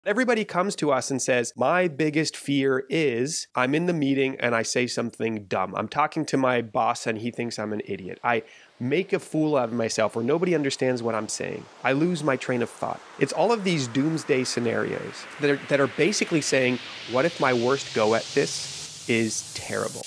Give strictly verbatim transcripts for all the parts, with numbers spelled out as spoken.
Everybody comes to us and says, my biggest fear is I'm in the meeting and I say something dumb. I'm talking to my boss and he thinks I'm an idiot. I make a fool out of myself or nobody understands what I'm saying. I lose my train of thought. It's all of these doomsday scenarios that are, that are basically saying, what if my worst go at this is terrible?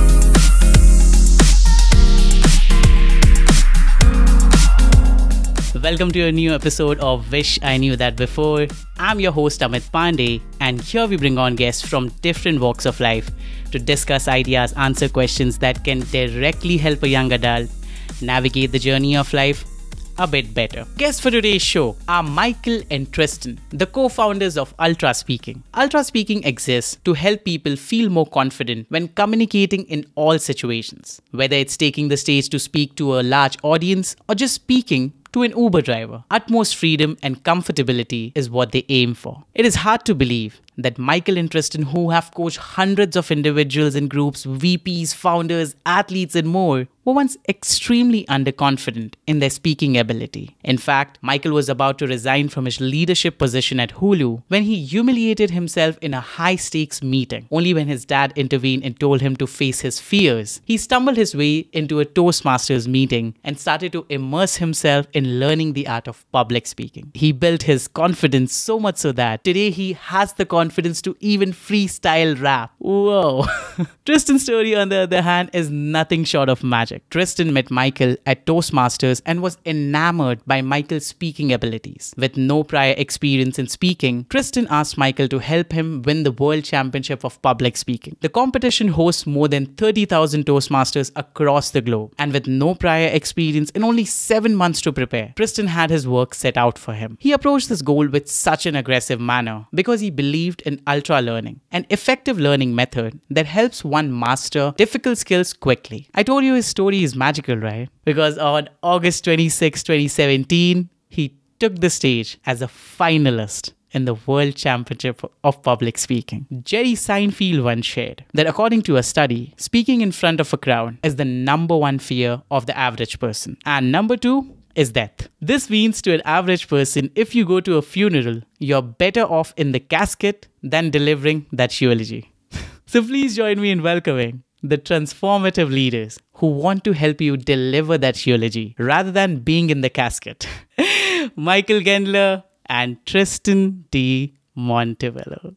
Welcome to a new episode of Wish I Knew That Before. I'm your host Amit Pandey, and here we bring on guests from different walks of life to discuss ideas, answer questions that can directly help a young adult navigate the journey of life a bit better. Guests for today's show are Michael and Tristan, the co-founders of Ultraspeaking. Ultraspeaking exists to help people feel more confident when communicating in all situations, whether it's taking the stage to speak to a large audience or just speaking to an Uber driver. Utmost freedom and comfortability is what they aim for. It is hard to believe that Michael and Tristan, who have coached hundreds of individuals in groups, V Ps, founders, athletes, and more, were once extremely underconfident in their speaking ability. In fact, Michael was about to resign from his leadership position at Hulu when he humiliated himself in a high-stakes meeting. Only when his dad intervened and told him to face his fears, he stumbled his way into a Toastmasters meeting and started to immerse himself in learning the art of public speaking. He built his confidence so much so that today he has the confidence to even freestyle rap. Whoa. Tristan's story, on the other hand, is nothing short of magic. Tristan met Michael at Toastmasters and was enamored by Michael's speaking abilities. With no prior experience in speaking, Tristan asked Michael to help him win the World Championship of Public Speaking. The competition hosts more than thirty thousand Toastmasters across the globe, and with no prior experience and only seven months to prepare, Tristan had his work set out for him. He approached this goal with such an aggressive manner because he believed in ultra learning, an effective learning method that helps one master difficult skills quickly. I told you his story is magical, right? Because on August twenty-sixth, twenty seventeen, he took the stage as a finalist in the World Championship of Public Speaking. Jerry Seinfield once shared that according to a study, speaking in front of a crowd is the number one fear of the average person. And number two is death. This means to an average person, if you go to a funeral, you're better off in the casket than delivering that eulogy. So please join me in welcoming the transformative leaders who want to help you deliver that eulogy rather than being in the casket. Michael Gendler and Tristan D. Montebello.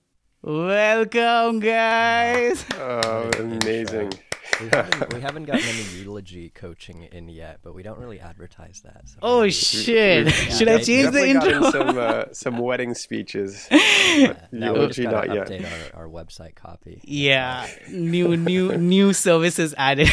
Welcome, guys. Oh, amazing. We haven't, we haven't gotten any eulogy coaching in yet, but we don't really advertise that. So oh, maybe. shit. We've, Should I change the intro? Some, uh, some wedding speeches. Yeah, now we just eulogy, gotta not update yet. our, our website copy. Yeah, new, new, new services added.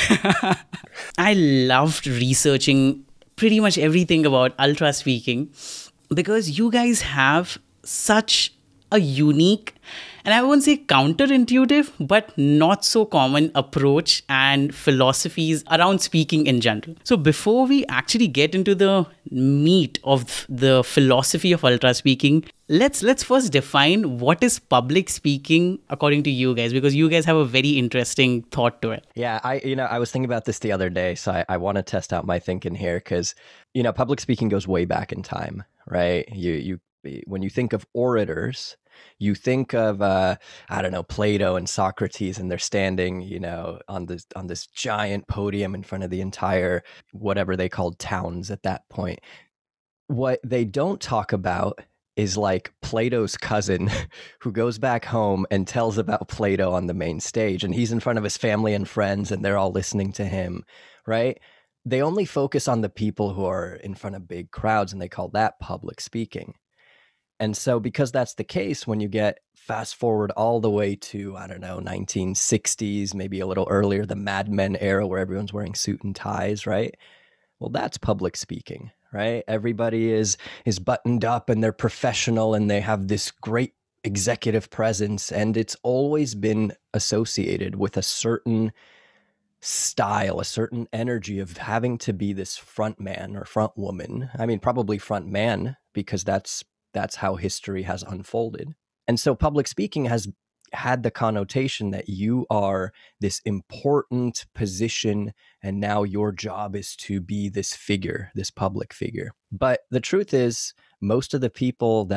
I loved researching pretty much everything about Ultraspeaking because you guys have such a unique, and I won't say counterintuitive, but not so common approach and philosophies around speaking in general. So before we actually get into the meat of the philosophy of Ultraspeaking, let's let's first define what is public speaking according to you guys, because you guys have a very interesting thought to it. Yeah, I you know I was thinking about this the other day, so I, I want to test out my thinking here because you know public speaking goes way back in time, right? You you when you think of orators, you think of, uh, I don't know, Plato and Socrates, and they're standing, you know, on this on this giant podium in front of the entire, whatever they called towns at that point. What they don't talk about is like Plato's cousin who goes back home and tells about Plato on the main stage, and he's in front of his family and friends, and they're all listening to him, right? They only focus on the people who are in front of big crowds, and they call that public speaking. And so because that's the case, when you get fast forward all the way to, I don't know, nineteen sixties, maybe a little earlier, the Mad Men era where everyone's wearing suit and ties, right? Well, that's public speaking, right? Everybody is is buttoned up and they're professional and they have this great executive presence. And it's always been associated with a certain style, a certain energy of having to be this front man or front woman. I mean, probably front man, because that's That's how history has unfolded. And so public speaking has had the connotation that you are this important position and now your job is to be this figure, this public figure. But the truth is, most of the people that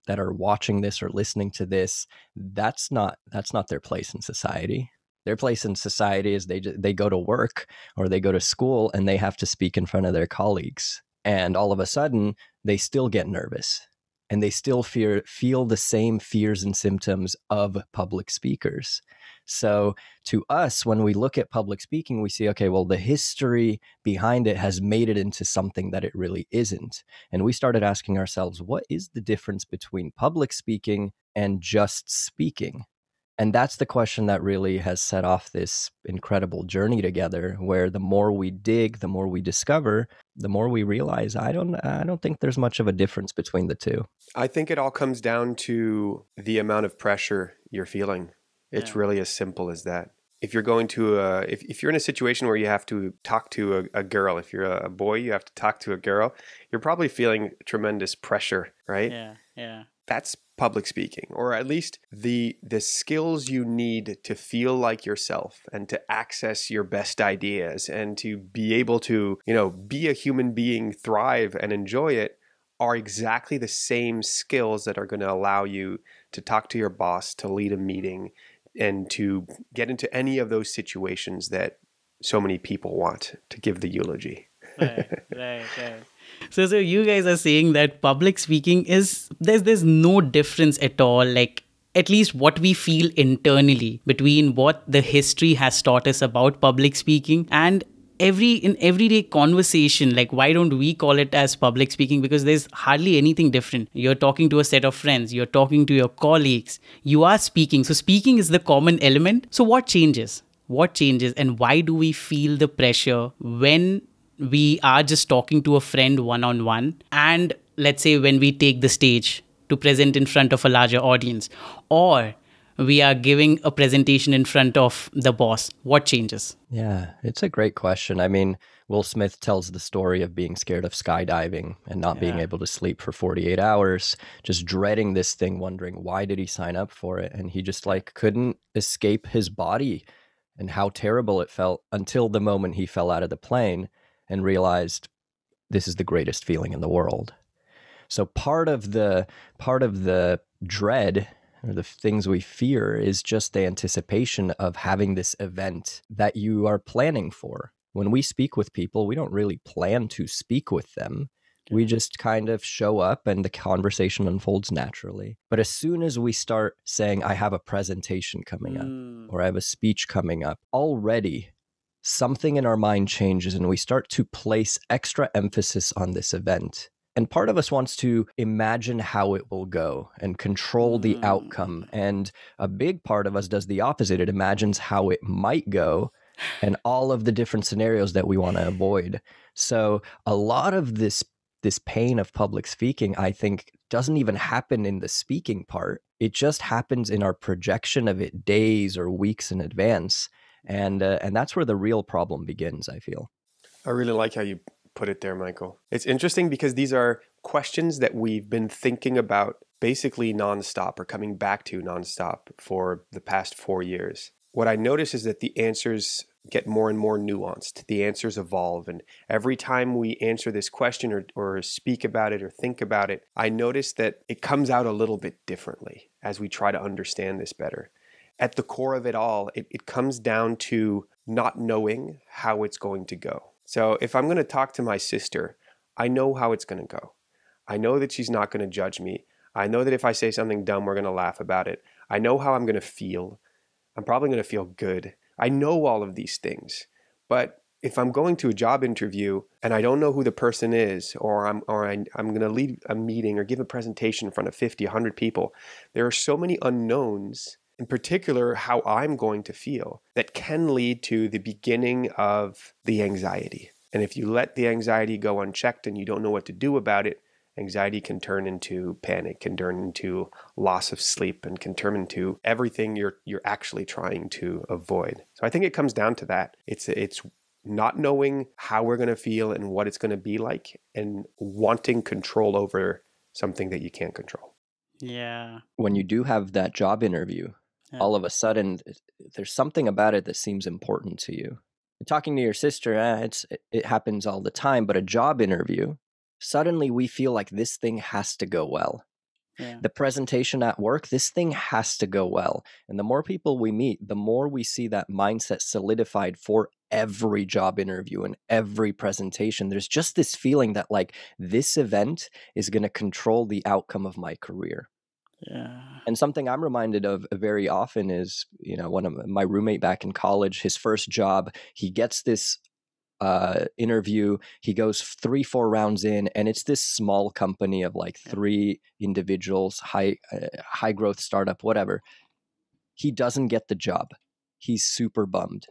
that are watching this or listening to this, that's not that's not their place in society. Their place in society is they they go to work or they go to school and they have to speak in front of their colleagues. And all of a sudden, they still get nervous and they still fear feel the same fears and symptoms of public speakers. So to us, when we look at public speaking, we see, okay, well, the history behind it has made it into something that it really isn't. And we started asking ourselves, what is the difference between public speaking and just speaking? And that's the question that really has set off this incredible journey together, where the more we dig, the more we discover, the more we realize, I don't I don't think there's much of a difference between the two. I think it all comes down to the amount of pressure you're feeling. It's Yeah. really as simple as that. If you're going to a, if, if you're in a situation where you have to talk to a, a girl, if you're a boy, you have to talk to a girl, you're probably feeling tremendous pressure, right? Yeah, yeah. That's public speaking, or at least the the skills you need to feel like yourself and to access your best ideas and to be able to, you know, be a human being, thrive and enjoy it are exactly the same skills that are going to allow you to talk to your boss, to lead a meeting, and to get into any of those situations that so many people want to give the eulogy. Right, right, right. So, so you guys are saying that public speaking is, there's there's no difference at all, like at least what we feel internally between what the history has taught us about public speaking and every in everyday conversation. Like, why don't we call it as public speaking? Because there's hardly anything different. You're talking to a set of friends, you're talking to your colleagues, you are speaking. So speaking is the common element. So what changes? What changes and why do we feel the pressure when we are just talking to a friend one-on-one, and let's say when we take the stage to present in front of a larger audience, or we are giving a presentation in front of the boss? What changes? Yeah, it's a great question. I mean, Will Smith tells the story of being scared of skydiving and not being Yeah. able to sleep for forty-eight hours, just dreading this thing, wondering why did he sign up for it? And he just like couldn't escape his body and how terrible it felt until the moment he fell out of the plane and realized this is the greatest feeling in the world. So part of the part of the dread or the things we fear is just the anticipation of having this event that you are planning for. When we speak with people, we don't really plan to speak with them. We just kind of show up and the conversation unfolds naturally. But as soon as we start saying, I have a presentation coming up, Mm. or I have a speech coming up, already something in our mind changes and we start to place extra emphasis on this event. And part of us wants to imagine how it will go and control the Mm. outcome. And a big part of us does the opposite. It imagines how it might go and all of the different scenarios that we want to avoid. So a lot of this this pain of public speaking, I think, doesn't even happen in the speaking part. It just happens in our projection of it days or weeks in advance. And uh, and that's where the real problem begins, I feel. I really like how you put it there, Michael. It's interesting because these are questions that we've been thinking about basically nonstop or coming back to nonstop for the past four years. What I notice is that the answers get more and more nuanced. The answers evolve. And every time we answer this question or, or speak about it or think about it, I notice that it comes out a little bit differently as we try to understand this better. At the core of it all, it, it comes down to not knowing how it's going to go. So if I'm going to talk to my sister, I know how it's going to go. I know that she's not going to judge me. I know that if I say something dumb, we're going to laugh about it. I know how I'm going to feel. I'm probably going to feel good. I know all of these things. But if I'm going to a job interview and I don't know who the person is, or I'm or I, I'm going to lead a meeting or give a presentation in front of fifty, one hundred people, there are so many unknowns, in particular how I'm going to feel, that can lead to the beginning of the anxiety. And if you let the anxiety go unchecked and you don't know what to do about it, anxiety can turn into panic, can turn into loss of sleep, and can turn into everything you're you're actually trying to avoid. So I think it comes down to that. It's it's not knowing how we're going to feel and what it's going to be like, and wanting control over something that you can't control. Yeah. When you do have that job interview, Yeah. all of a sudden there's something about it that seems important to you. You're talking to your sister, eh, it's it happens all the time, but a job interview, suddenly we feel like this thing has to go well. Yeah. The presentation at work, this thing has to go well. And the more people we meet, the more we see that mindset solidified for every job interview and every presentation. There's just this feeling that like this event is going to control the outcome of my career. Yeah. And something I'm reminded of very often is, you know, one of my roommate back in college, his first job, he gets this uh, interview, he goes three, four rounds in, and it's this small company of like three individuals, high, uh, high growth startup, whatever. He doesn't get the job. He's super bummed.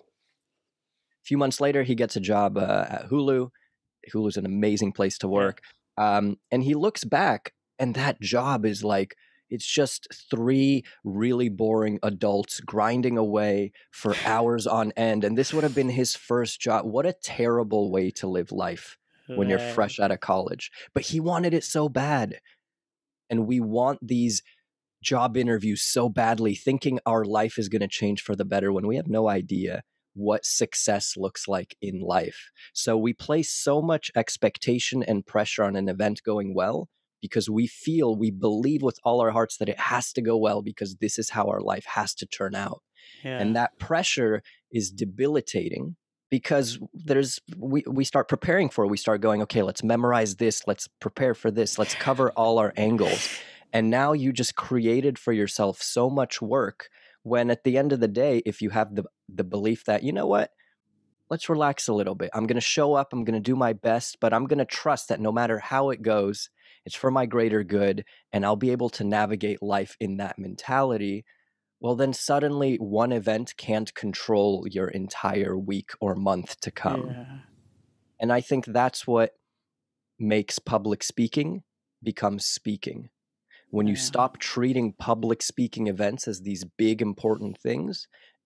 A few months later, he gets a job uh, at Hulu. Hulu's an amazing place to work. Yeah. Um, and he looks back, and that job is like, it's just three really boring adults grinding away for hours on end. And this would have been his first job. What a terrible way to live life when you're fresh out of college. But he wanted it so bad. And we want these job interviews so badly, thinking our life is going to change for the better when we have no idea what success looks like in life. So we place so much expectation and pressure on an event going well, because we feel, we believe with all our hearts that it has to go well because this is how our life has to turn out. Yeah. And that pressure is debilitating because there's, we, we start preparing for it. We start going, okay, let's memorize this. Let's prepare for this. Let's cover all our angles. And now you just created for yourself so much work when at the end of the day, if you have the, the belief that, you know what, let's relax a little bit. I'm going to show up. I'm going to do my best, but I'm going to trust that no matter how it goes, it's for my greater good, and I'll be able to navigate life in that mentality. Well, then suddenly one event can't control your entire week or month to come. Yeah. And I think that's what makes public speaking become speaking. When you yeah. stop treating public speaking events as these big, important things,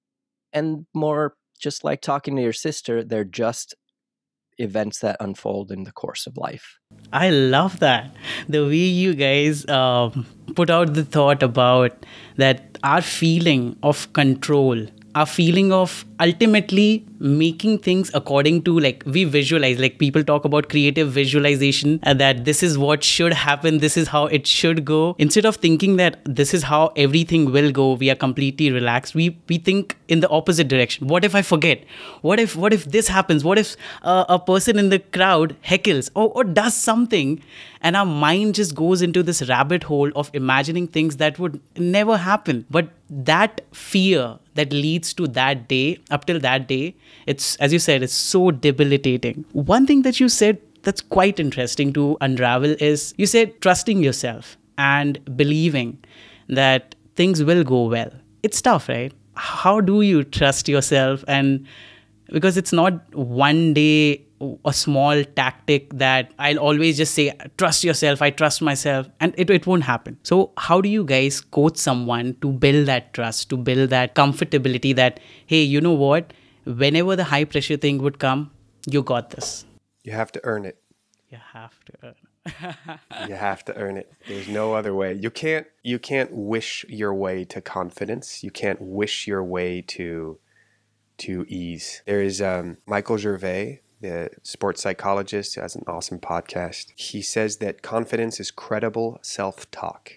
and more just like talking to your sister, they're just events that unfold in the course of life. I love that. The way you guys um, put out the thought about that our feeling of control, our feeling of ultimately making things according to, like, we visualize, like people talk about creative visualization, and that this is what should happen, this is how it should go. Instead of thinking that this is how everything will go, we are completely relaxed. We we think in the opposite direction. What if I forget? What if what if this happens? What if uh, a person in the crowd heckles or, or does something? And our mind just goes into this rabbit hole of imagining things that would never happen. But that fear that leads to that day, up till that day, it's, as you said, it's so debilitating. One thing that you said that's quite interesting to unravel is, you said trusting yourself and believing that things will go well. It's tough, right? How do you trust yourself? And because it's not one day, a small tactic that I'll always just say, trust yourself, I trust myself, and it, it won't happen. So how do you guys coach someone to build that trust, to build that comfortability that, hey, you know what? Whenever the high pressure thing would come, you got this. You have to earn it. You have to earn it. You have to earn it. There's no other way. You can't, you can't wish your way to confidence. You can't wish your way to, to ease. There is um, Michael Gervais, the sports psychologist, who has an awesome podcast. He says that confidence is credible self-talk.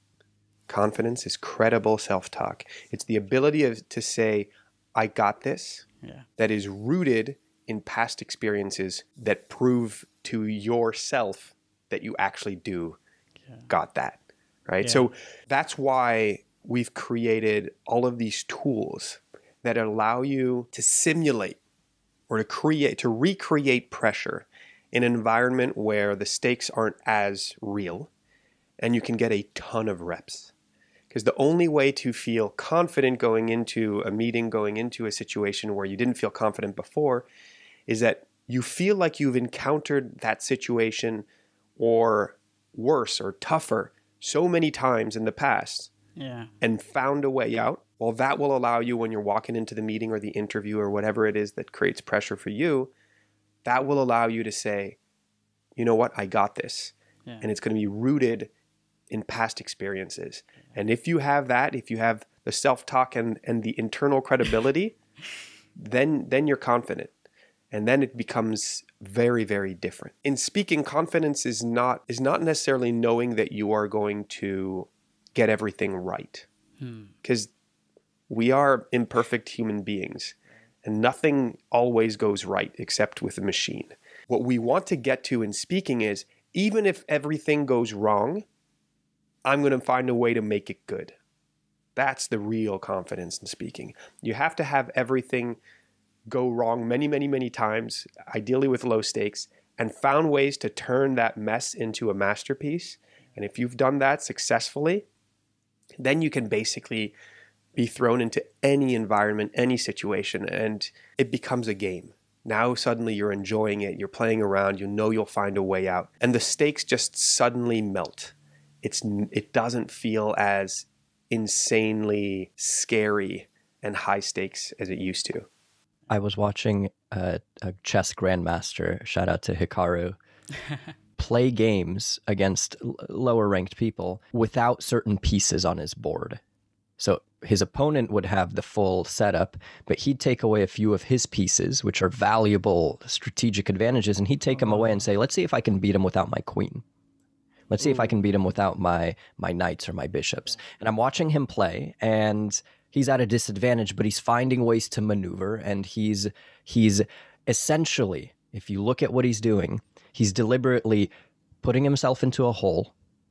Confidence is credible self-talk. It's the ability of, to say, I got this, yeah. that is rooted in past experiences that prove to yourself that you actually do yeah. got that, right? Yeah. So that's why we've created all of these tools that allow you to simulate or to create, to recreate pressure in an environment where the stakes aren't as real and you can get a ton of reps. Because the only way to feel confident going into a meeting, going into a situation where you didn't feel confident before, is that you feel like you've encountered that situation or worse or tougher so many times in the past yeah. and found a way out. Well, that will allow you, when you're walking into the meeting or the interview or whatever it is that creates pressure for you, that will allow you to say, you know what, I got this. Yeah. And it's going to be rooted in past experiences. Yeah. And if you have that, if you have the self-talk and, and the internal credibility, then then you're confident. And then it becomes very, very different. In speaking, confidence is not is not necessarily knowing that you are going to get everything right. Because we are imperfect human beings, and nothing always goes right except with a machine. What we want to get to in speaking is, even if everything goes wrong, I'm going to find a way to make it good. That's the real confidence in speaking. You have to have everything go wrong many, many, many times, ideally with low stakes, and found ways to turn that mess into a masterpiece. And if you've done that successfully, then you can basically be thrown into any environment, any situation, and it becomes a game. Now suddenly you're enjoying it, you're playing around, you know you'll find a way out, and the stakes just suddenly melt. It's it doesn't feel as insanely scary and high stakes as it used to. I was watching a, a chess grandmaster, shout out to Hikaru, play games against l- lower ranked people without certain pieces on his board. So his opponent would have the full setup, but he'd take away a few of his pieces, which are valuable strategic advantages, and he'd take them away and say, let's see if I can beat him without my queen. Let's see if I can beat him without my my knights or my bishops. And I'm watching him play, and he's at a disadvantage, but he's finding ways to maneuver, and he's he's essentially, if you look at what he's doing, he's deliberately putting himself into a hole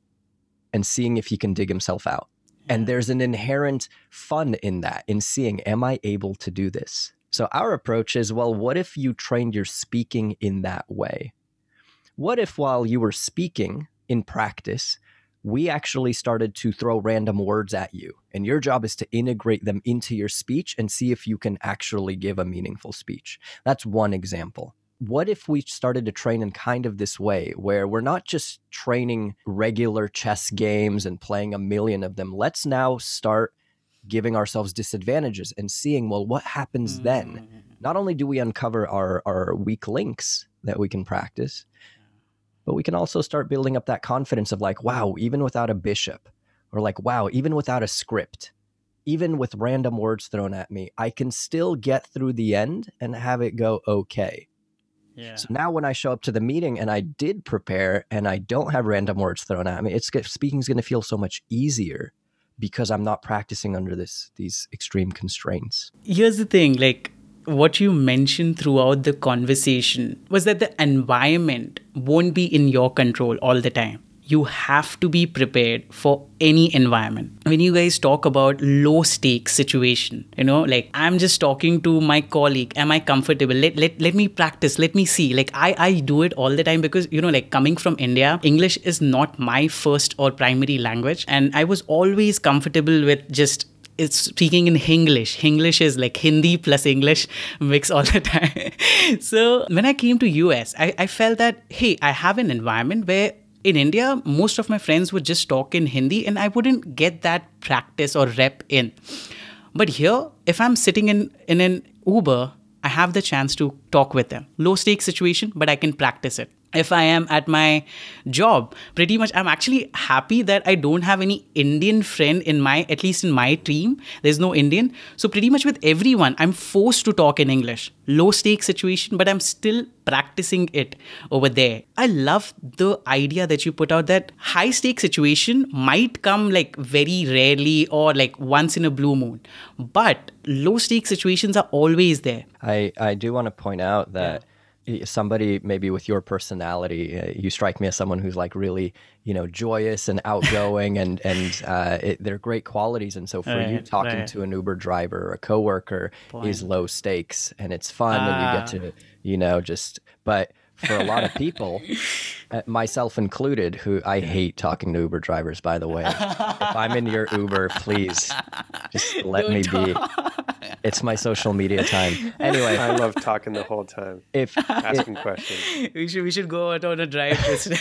and seeing if he can dig himself out. And there's an inherent fun in that, in seeing, am I able to do this? So our approach is, well, what if you trained your speaking in that way? What if while you were speaking in practice, we actually started to throw random words at you, and your job is to integrate them into your speech and see if you can actually give a meaningful speech? That's one example. What if we started to train in kind of this way, where we're not just training regular chess games and playing a million of them? Let's now start giving ourselves disadvantages and seeing, well, what happens then? Not only do we uncover our, our weak links that we can practice, but we can also start building up that confidence of like, wow, even without a bishop, or like, wow, even without a script, even with random words thrown at me, I can still get through the end and have it go okay. Yeah. So now when I show up to the meeting and I did prepare and I don't have random words thrown at me, it's speaking is going to feel so much easier because I'm not practicing under this these extreme constraints. Here's the thing, like, what you mentioned throughout the conversation was that the environment won't be in your control all the time. You have to be prepared for any environment. When you guys talk about low stakes situation, you know, like I'm just talking to my colleague, am I comfortable? Let, let, let me practice, let me see. Like I, I do it all the time because, you know, like coming from India, English is not my first or primary language. And I was always comfortable with just it's speaking in Hinglish. Hinglish is like Hindi plus English mix all the time. So when I came to U S, I, I felt that, hey, I have an environment where in India, most of my friends would just talk in Hindi and I wouldn't get that practice or rep in. But here, if I'm sitting in, in an Uber, I have the chance to talk with them. Low stakes situation, but I can practice it. If I am at my job, pretty much I'm actually happy that I don't have any Indian friend in my, at least in my team, there's no Indian. So pretty much with everyone, I'm forced to talk in English. Low stakes situation, but I'm still practicing it over there. I love the idea that you put out that high stakes situation might come like very rarely or like once in a blue moon, but low stakes situations are always there. I, I do want to point out that yeah. Somebody maybe with your personality, uh, you strike me as someone who's like really, you know, joyous and outgoing, and and uh, it, they're great qualities. And so for right, you, talking right. to an Uber driver or a coworker Point. is low stakes, and it's fun, ah. and you get to, you know, just. But for a lot of people, uh, myself included, who I hate talking to Uber drivers, by the way. If I'm in your Uber, please just let Don't me talk. be. It's my social media time. Anyway, I love talking the whole time. If asking it, questions, we should we should go out on a drive.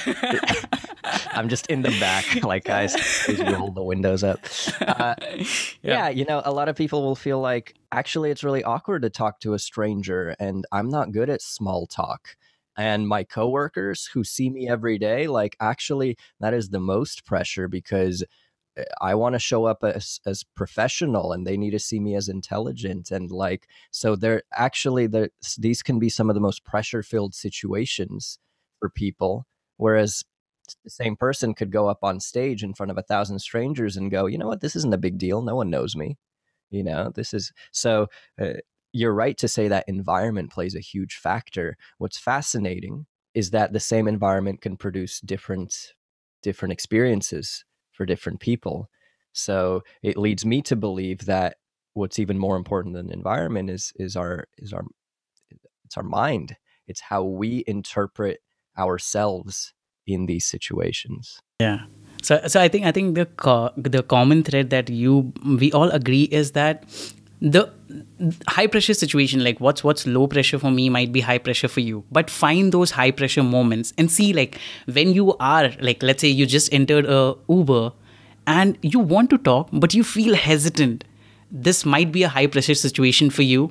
I'm just in the back, like guys, please roll the windows up. Uh, yeah. yeah, you know, a lot of people will feel like actually it's really awkward to talk to a stranger, and I'm not good at small talk. And my coworkers who see me every day, like actually that is the most pressure because I want to show up as, as professional, and they need to see me as intelligent. And like, so they're actually, they're, these can be some of the most pressure filled situations for people. Whereas the same person could go up on stage in front of a thousand strangers and go, you know what, this isn't a big deal. No one knows me. You know, this is so uh, you're right to say that environment plays a huge factor. What's fascinating is that the same environment can produce different, different experiences for different people. So it leads me to believe that what's even more important than environment is is our is our it's our mind. It's how we interpret ourselves in these situations. Yeah. So, so I think I think the co- the common thread that you we all agree is that the high pressure situation, like what's what's low pressure for me might be high pressure for you. But find those high pressure moments and see, like, when you are, like, let's say you just entered a Uber and you want to talk, but you feel hesitant. This might be a high pressure situation for you.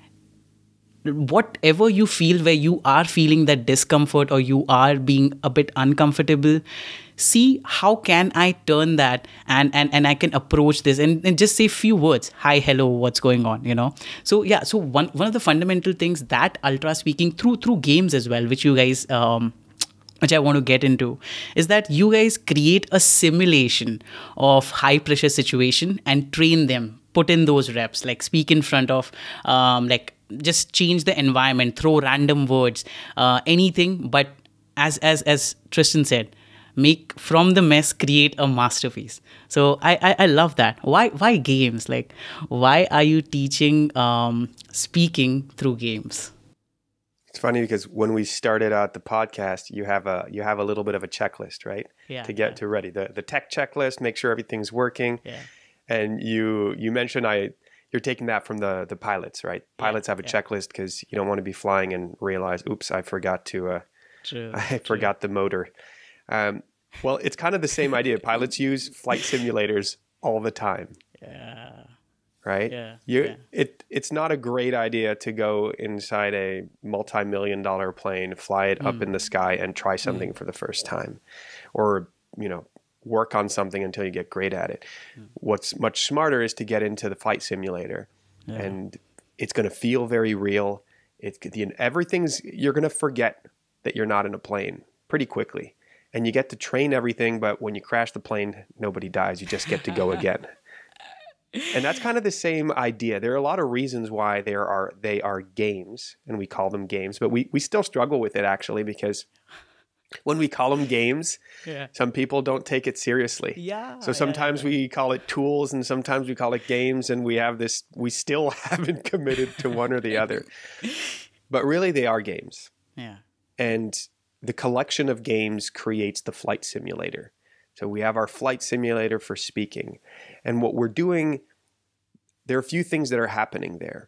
Whatever you feel, where you are feeling that discomfort or you are being a bit uncomfortable, see how can I turn that and and, and I can approach this and, and just say few words. Hi, hello, what's going on, you know? So yeah, so one one of the fundamental things that ultra speaking through through games as well, which you guys um which I want to get into, is that you guys create a simulation of high pressure situation and train them, put in those reps, like speak in front of um like just change the environment, throw random words, uh, anything. But as as as Tristan said, make from the mess, create a masterpiece. So I I, I love that. Why why games? Like, why are you teaching um, speaking through games? It's funny because when we started out the podcast, you have a you have a little bit of a checklist, right? Yeah. To get yeah. to ready the the tech checklist, make sure everything's working. Yeah. And you you mentioned I. You're taking that from the the pilots, right? Pilots yeah, have a yeah. checklist because you don't want to be flying and realize, oops, I forgot to, uh, True, I true. forgot the motor. Um, well, it's kind of the same idea. Pilots use flight simulators all the time. Yeah. Right? Yeah. You, yeah. it it's not a great idea to go inside a multi-million dollar plane, fly it Mm. up in the sky, and try something mm. for the first time, or you know. work on something until you get great at it. Mm. What's much smarter is to get into the flight simulator, yeah. and it's going to feel very real. It's everything's you're going to forget that you're not in a plane pretty quickly, and you get to train everything. But when you crash the plane, nobody dies. You just get to go again. And that's kind of the same idea. There are a lot of reasons why there are they are games, and we call them games, but we we still struggle with it actually because. When we call them games, yeah. some people don't take it seriously. Yeah. So sometimes yeah, yeah. we call it tools and sometimes we call it games, and we have this, we still haven't committed to one or the other. But really they are games. Yeah. And the collection of games creates the flight simulator. So we have our flight simulator for speaking. And what we're doing, there are a few things that are happening there.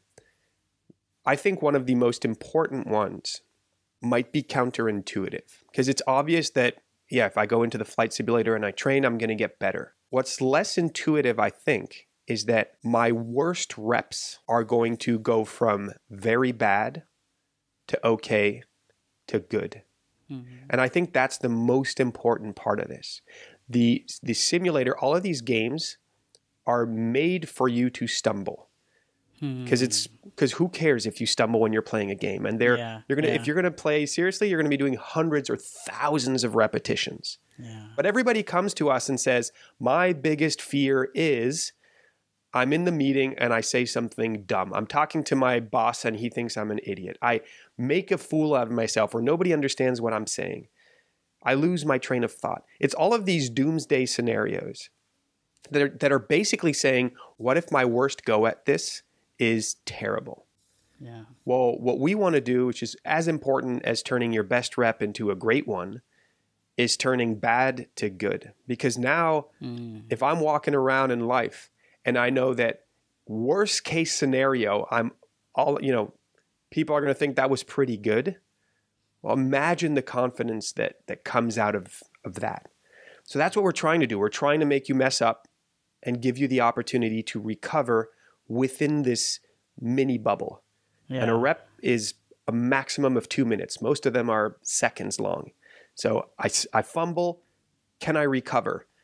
I think one of the most important ones might be counterintuitive because it's obvious that, yeah, if I go into the flight simulator and I train, I'm going to get better. What's less intuitive, I think, is that my worst reps are going to go from very bad to okay to good. Mm-hmm. And I think that's the most important part of this. The, the simulator, all of these games are made for you to stumble. Because it's because who cares if you stumble when you're playing a game, and they're yeah, you're gonna yeah. if you're gonna play seriously, you're gonna be doing hundreds or thousands of repetitions. Yeah. But everybody comes to us and says, "My biggest fear is I'm in the meeting and I say something dumb. I'm talking to my boss and he thinks I'm an idiot. I make a fool out of myself, or nobody understands what I'm saying. I lose my train of thought." It's all of these doomsday scenarios that are, that are basically saying, "What if my worst go at this is terrible?" Yeah. Well, what we want to do, which is as important as turning your best rep into a great one, is turning bad to good. Because now, mm. if I'm walking around in life and I know that worst case scenario, I'm all, you know, people are going to think that was pretty good. Well, imagine the confidence that that comes out of, of that. So that's what we're trying to do. We're trying to make you mess up and give you the opportunity to recover within this mini bubble. Yeah. And a rep is a maximum of two minutes. Most of them are seconds long. So I, I fumble. Can I recover?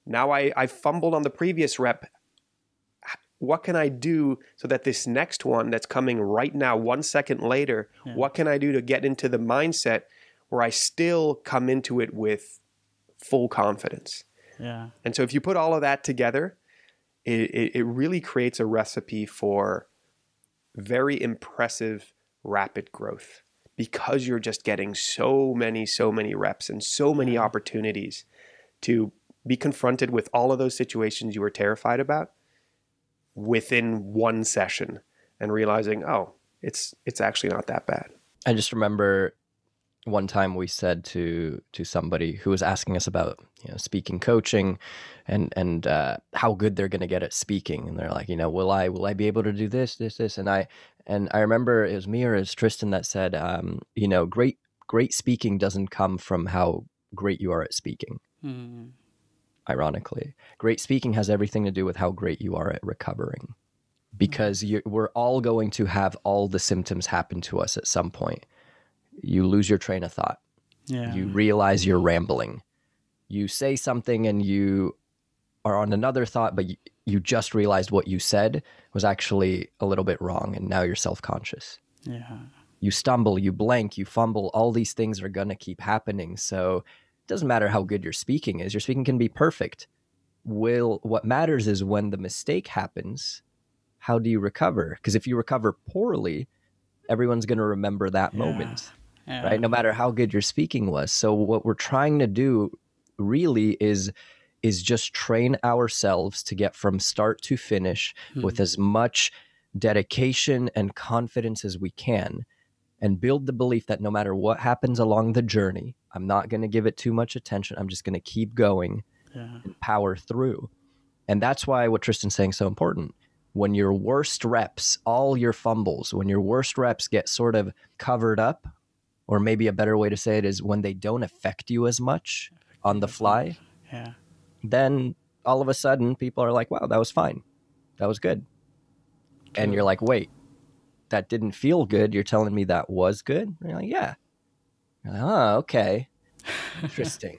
Now I, I fumbled on the previous rep. What can I do so that this next one that's coming right now, one second later, yeah. what can I do to get into the mindset where I still come into it with full confidence? Yeah. And so if you put all of that together, it, it, it really creates a recipe for very impressive, rapid growth, because you're just getting so many, so many reps and so many yeah. opportunities to be confronted with all of those situations you were terrified about within one session, and realizing, oh, it's it's actually not that bad. I just remember one time we said to to somebody who was asking us about, you know, speaking coaching and and uh, how good they're going to get at speaking, and they're like, you know, will I will I be able to do this this this? And I and I remember it was me or it was Tristan that said, um, you know, great great speaking doesn't come from how great you are at speaking. Hmm. Ironically, great speaking has everything to do with how great you are at recovering, because you, we're all going to have all the symptoms happen to us at some point. You lose your train of thought. Yeah. You realize you're rambling. You say something and you are on another thought, but you, you just realized what you said was actually a little bit wrong, and now you're self-conscious. Yeah. You stumble, you blank, you fumble. All these things are going to keep happening. So it doesn't matter how good your speaking is. Your speaking can be perfect. Will what matters is when the mistake happens, how do you recover? Because if you recover poorly, everyone's going to remember that yeah. moment, yeah. right? No matter how good your speaking was. So what we're trying to do really is is just train ourselves to get from start to finish hmm. with as much dedication and confidence as we can, and build the belief that no matter what happens along the journey, I'm not going to give it too much attention. I'm just going to keep going yeah. and power through. And that's why what Tristan's saying is so important. When your worst reps, all your fumbles, when your worst reps get sort of covered up, or maybe a better way to say it is when they don't affect you as much on the fly, yeah. then all of a sudden people are like, wow, that was fine. That was good. True. And you're like, wait, that didn't feel good. You're telling me that was good? And you're like, yeah. You're like, oh, okay. Interesting.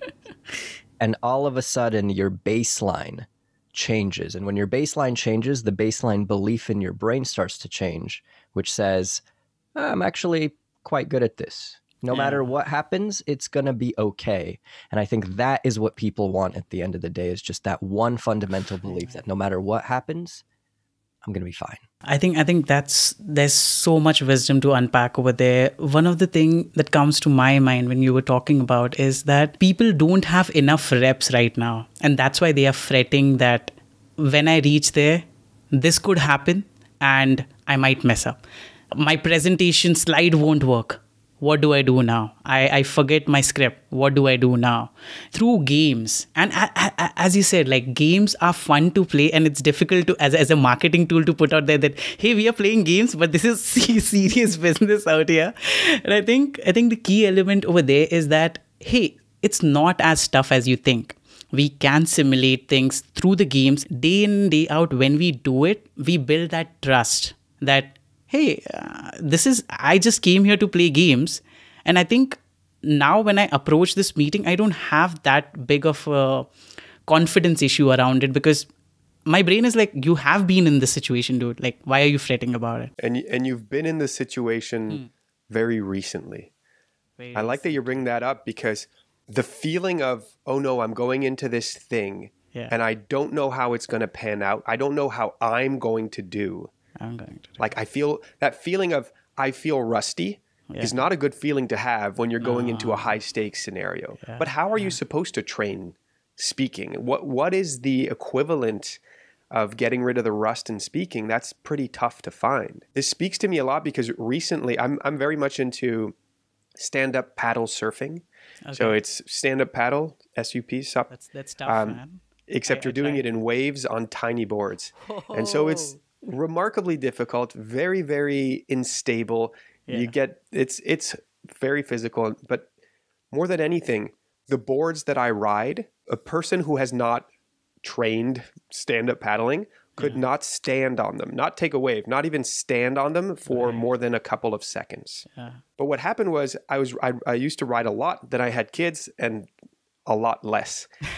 And all of a sudden your baseline changes. And when your baseline changes, the baseline belief in your brain starts to change, which says, oh, I'm actually quite good at this. No yeah. matter what happens, it's going to be okay. And I think that is what people want at the end of the day, is just that one fundamental belief that no matter what happens, I'm going to be fine. I think I think that's there's so much wisdom to unpack over there. One of the things that comes to my mind when you were talking about is that people don't have enough reps right now. And that's why they are fretting that when I reach there, this could happen and I might mess up. My presentation slide won't work. What do I do now? I, I forget my script. What do I do now? Through games. And a, a, as you said, like, games are fun to play, and it's difficult to, as, as a marketing tool, to put out there that, hey, we are playing games, but this is serious business out here. And I think, I think the key element over there is that, hey, it's not as tough as you think. We can simulate things through the games day in, day out. When we do it, we build that trust that, hey, uh, this is, I just came here to play games. And I think now when I approach this meeting, I don't have that big of a confidence issue around it, because my brain is like, you have been in this situation, dude. Like, why are you fretting about it? And and you've been in this situation hmm. very recently. Very I like recently. That you bring that up, because the feeling of, oh no, I'm going into this thing yeah. and I don't know how it's going to pan out. I don't know how I'm going to do. I'm going to. Like, I feel that feeling of, I feel rusty yeah. is not a good feeling to have when you're going no. into a high stakes scenario. Yeah. But how are yeah. you supposed to train speaking? What What is the equivalent of getting rid of the rust in speaking? That's pretty tough to find. This speaks to me a lot because recently I'm I'm very much into stand-up paddle surfing. Okay. So it's stand-up paddle, S U P, sup. That's, that's tough, um, man. Except I, you're I doing it in waves on tiny boards. Oh. And so it's remarkably difficult, very, very unstable. Yeah. You get, it's it's very physical, but more than anything, the boards that I ride, a person who has not trained stand-up paddling could yeah. not stand on them, not take a wave, not even stand on them for right. more than a couple of seconds. Yeah. But what happened was I was I, I used to ride a lot, then I had kids, and a lot less.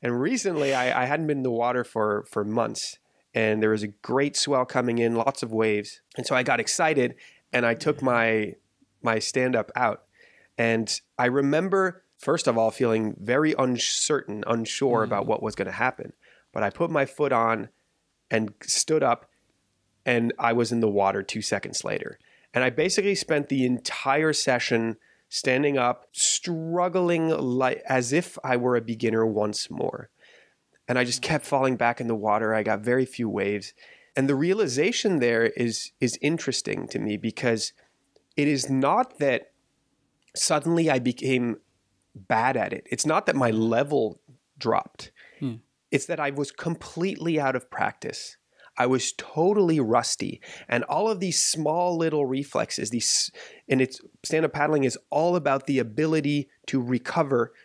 And recently I, I hadn't been in the water for, for months, and there was a great swell coming in, lots of waves. And so I got excited and I took my, my stand-up out. And I remember, first of all, feeling very uncertain, unsure mm. about what was going to happen. But I put my foot on and stood up, and I was in the water two seconds later. And I basically spent the entire session standing up, struggling like as if I were a beginner once more. And I just kept falling back in the water. I got very few waves. And the realization there is, is interesting to me, because it is not that suddenly I became bad at it. It's not that my level dropped. Hmm. It's that I was completely out of practice. I was totally rusty. And all of these small little reflexes, these, and it's stand-up paddling is all about the ability to recover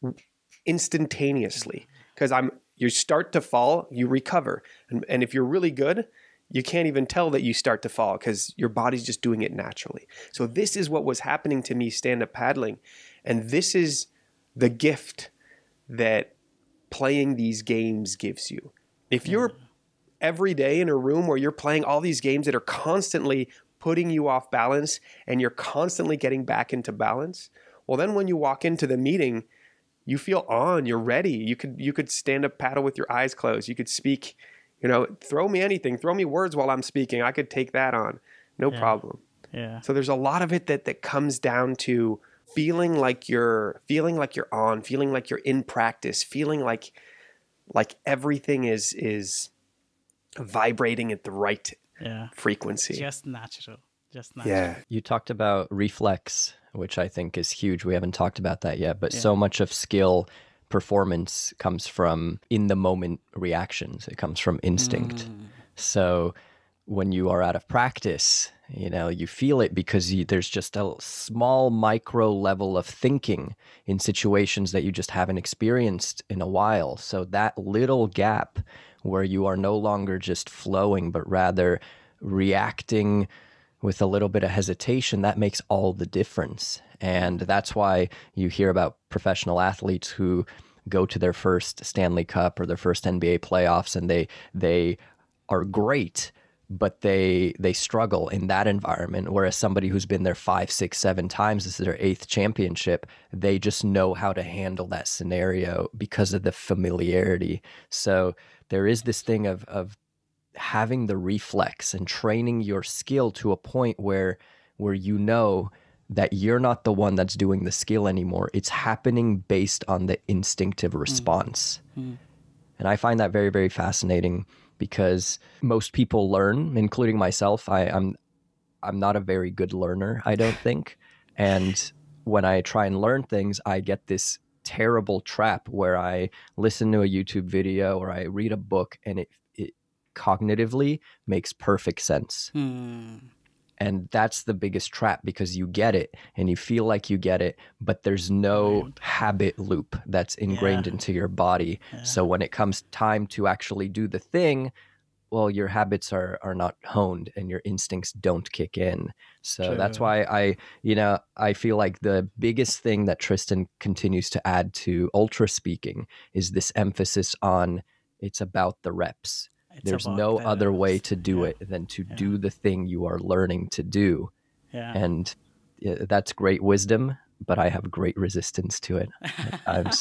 instantaneously. Because I'm you start to fall, you recover. And, and if you're really good, you can't even tell that you start to fall because your body's just doing it naturally. So this is what was happening to me stand-up paddling. And this is the gift that playing these games gives you. If you're every day in a room where you're playing all these games that are constantly putting you off balance and you're constantly getting back into balance, well, then when you walk into the meeting, you feel on, you're ready. You could you could stand up paddle with your eyes closed. You could speak, you know, throw me anything, throw me words while I'm speaking. I could take that on, no yeah. problem. Yeah. So there's a lot of it that that comes down to feeling like you're feeling like you're on, feeling like you're in practice, feeling like like everything is is vibrating at the right yeah. frequency. Just natural. Just natural. Yeah. You talked about reflex, which I think is huge. We haven't talked about that yet, but yeah. so much of skill performance comes from in the moment reactions. It comes from instinct. Mm. So when you are out of practice, you know, you feel it because you, there's just a small micro level of thinking in situations that you just haven't experienced in a while. So that little gap where you are no longer just flowing, but rather reacting with a little bit of hesitation, that makes all the difference. And that's why you hear about professional athletes who go to their first Stanley Cup or their first N B A playoffs, and they they are great, but they they struggle in that environment. Whereas somebody who's been there five, six, seven times, this is their eighth championship, they just know how to handle that scenario because of the familiarity. So there is this thing of of having the reflex and training your skill to a point where where you know that you're not the one that's doing the skill anymore. It's happening based on the instinctive response. Mm-hmm. And I find that very, very fascinating because most people learn, including myself. I, I'm I'm not a very good learner, I don't think. And when I try and learn things, I get this terrible trap where I listen to a YouTube video or I read a book and it cognitively makes perfect sense. Hmm. And that's the biggest trap because you get it and you feel like you get it, but there's no right. habit loop that's ingrained yeah. into your body. Yeah. So when it comes time to actually do the thing, well, your habits are are not honed and your instincts don't kick in. So True. That's why I, you know, I feel like the biggest thing that Tristan continues to add to Ultraspeaking is this emphasis on it's about the reps. It's There's no other way to do yeah. it than to yeah. do the thing you are learning to do. Yeah. And yeah, that's great wisdom, but I have great resistance to it at times.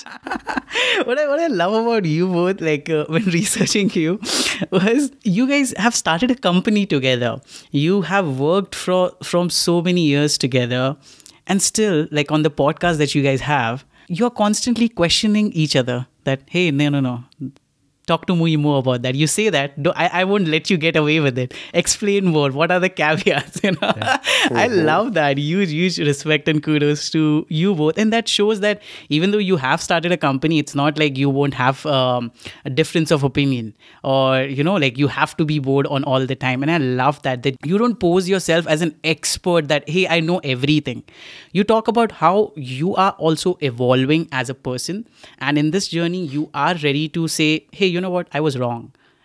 what I what I love about you both, like uh, when researching you, was you guys have started a company together. You have worked for from so many years together, and still, like on the podcast that you guys have, you're constantly questioning each other. That hey, no, no, no. Talk to me more about that. You say that. Do, I, I won't let you get away with it. Explain more. What are the caveats? You know? Yeah. I love that. Huge, huge respect and kudos to you both. And that shows that even though you have started a company, it's not like you won't have um, a difference of opinion or, you know, like you have to be bored on all the time. And I love that, that you don't pose yourself as an expert that, hey, I know everything. You talk about how you are also evolving as a person. And in this journey, you are ready to say, hey, you know what, I was wrong.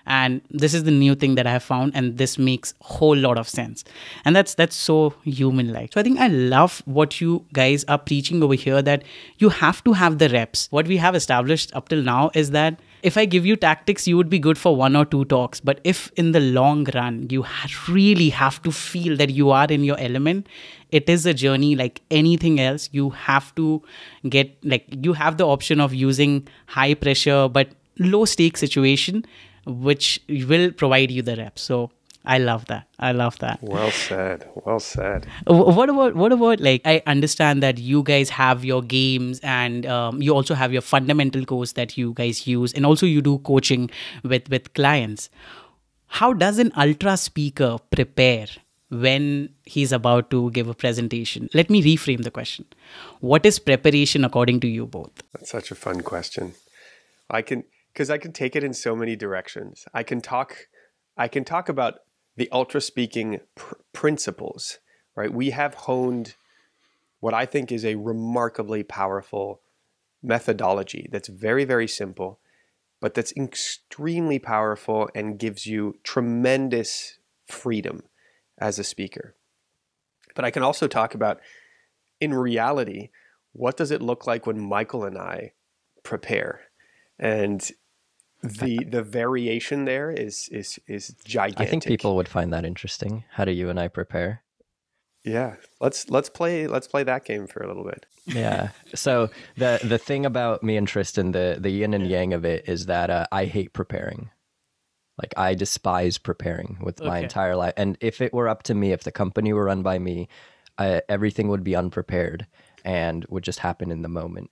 And this is the new thing that I have found, and this makes a whole lot of sense. And that's that's so human-like. So I think I love what you guys are preaching over here, that you have to have the reps. What we have established up till now is that if I give you tactics, you would be good for one or two talks. But if in the long run, you really have to feel that you are in your element, it is a journey like anything else. You have to get, like, you have the option of using high pressure but low stake situation, which will provide you the reps. So I love that. I love that. Well said. Well said. What about, what about like, I understand that you guys have your games, and um, you also have your fundamental course that you guys use, and also you do coaching with, with clients. How does an ultra speaker prepare when he's about to give a presentation? Let me reframe the question. What is preparation according to you both? That's such a fun question. I can, because I can take it in so many directions. I can talk, I can talk about the ultra speaking pr- principles, right? We have honed what I think is a remarkably powerful methodology that's very, very simple, but that's extremely powerful and gives you tremendous freedom as a speaker. But I can also talk about, in reality, what does it look like when Michael and I prepare? And the the variation there is is is gigantic. I think people would find that interesting. How do you and I prepare? Yeah, let's let's play let's play that game for a little bit. Yeah. So the the thing about me and Tristan, the the yin and yang of it is that uh, I hate preparing. Like, I despise preparing with my Okay. entire life. And if it were up to me, if the company were run by me, I, everything would be unprepared and would just happen in the moment.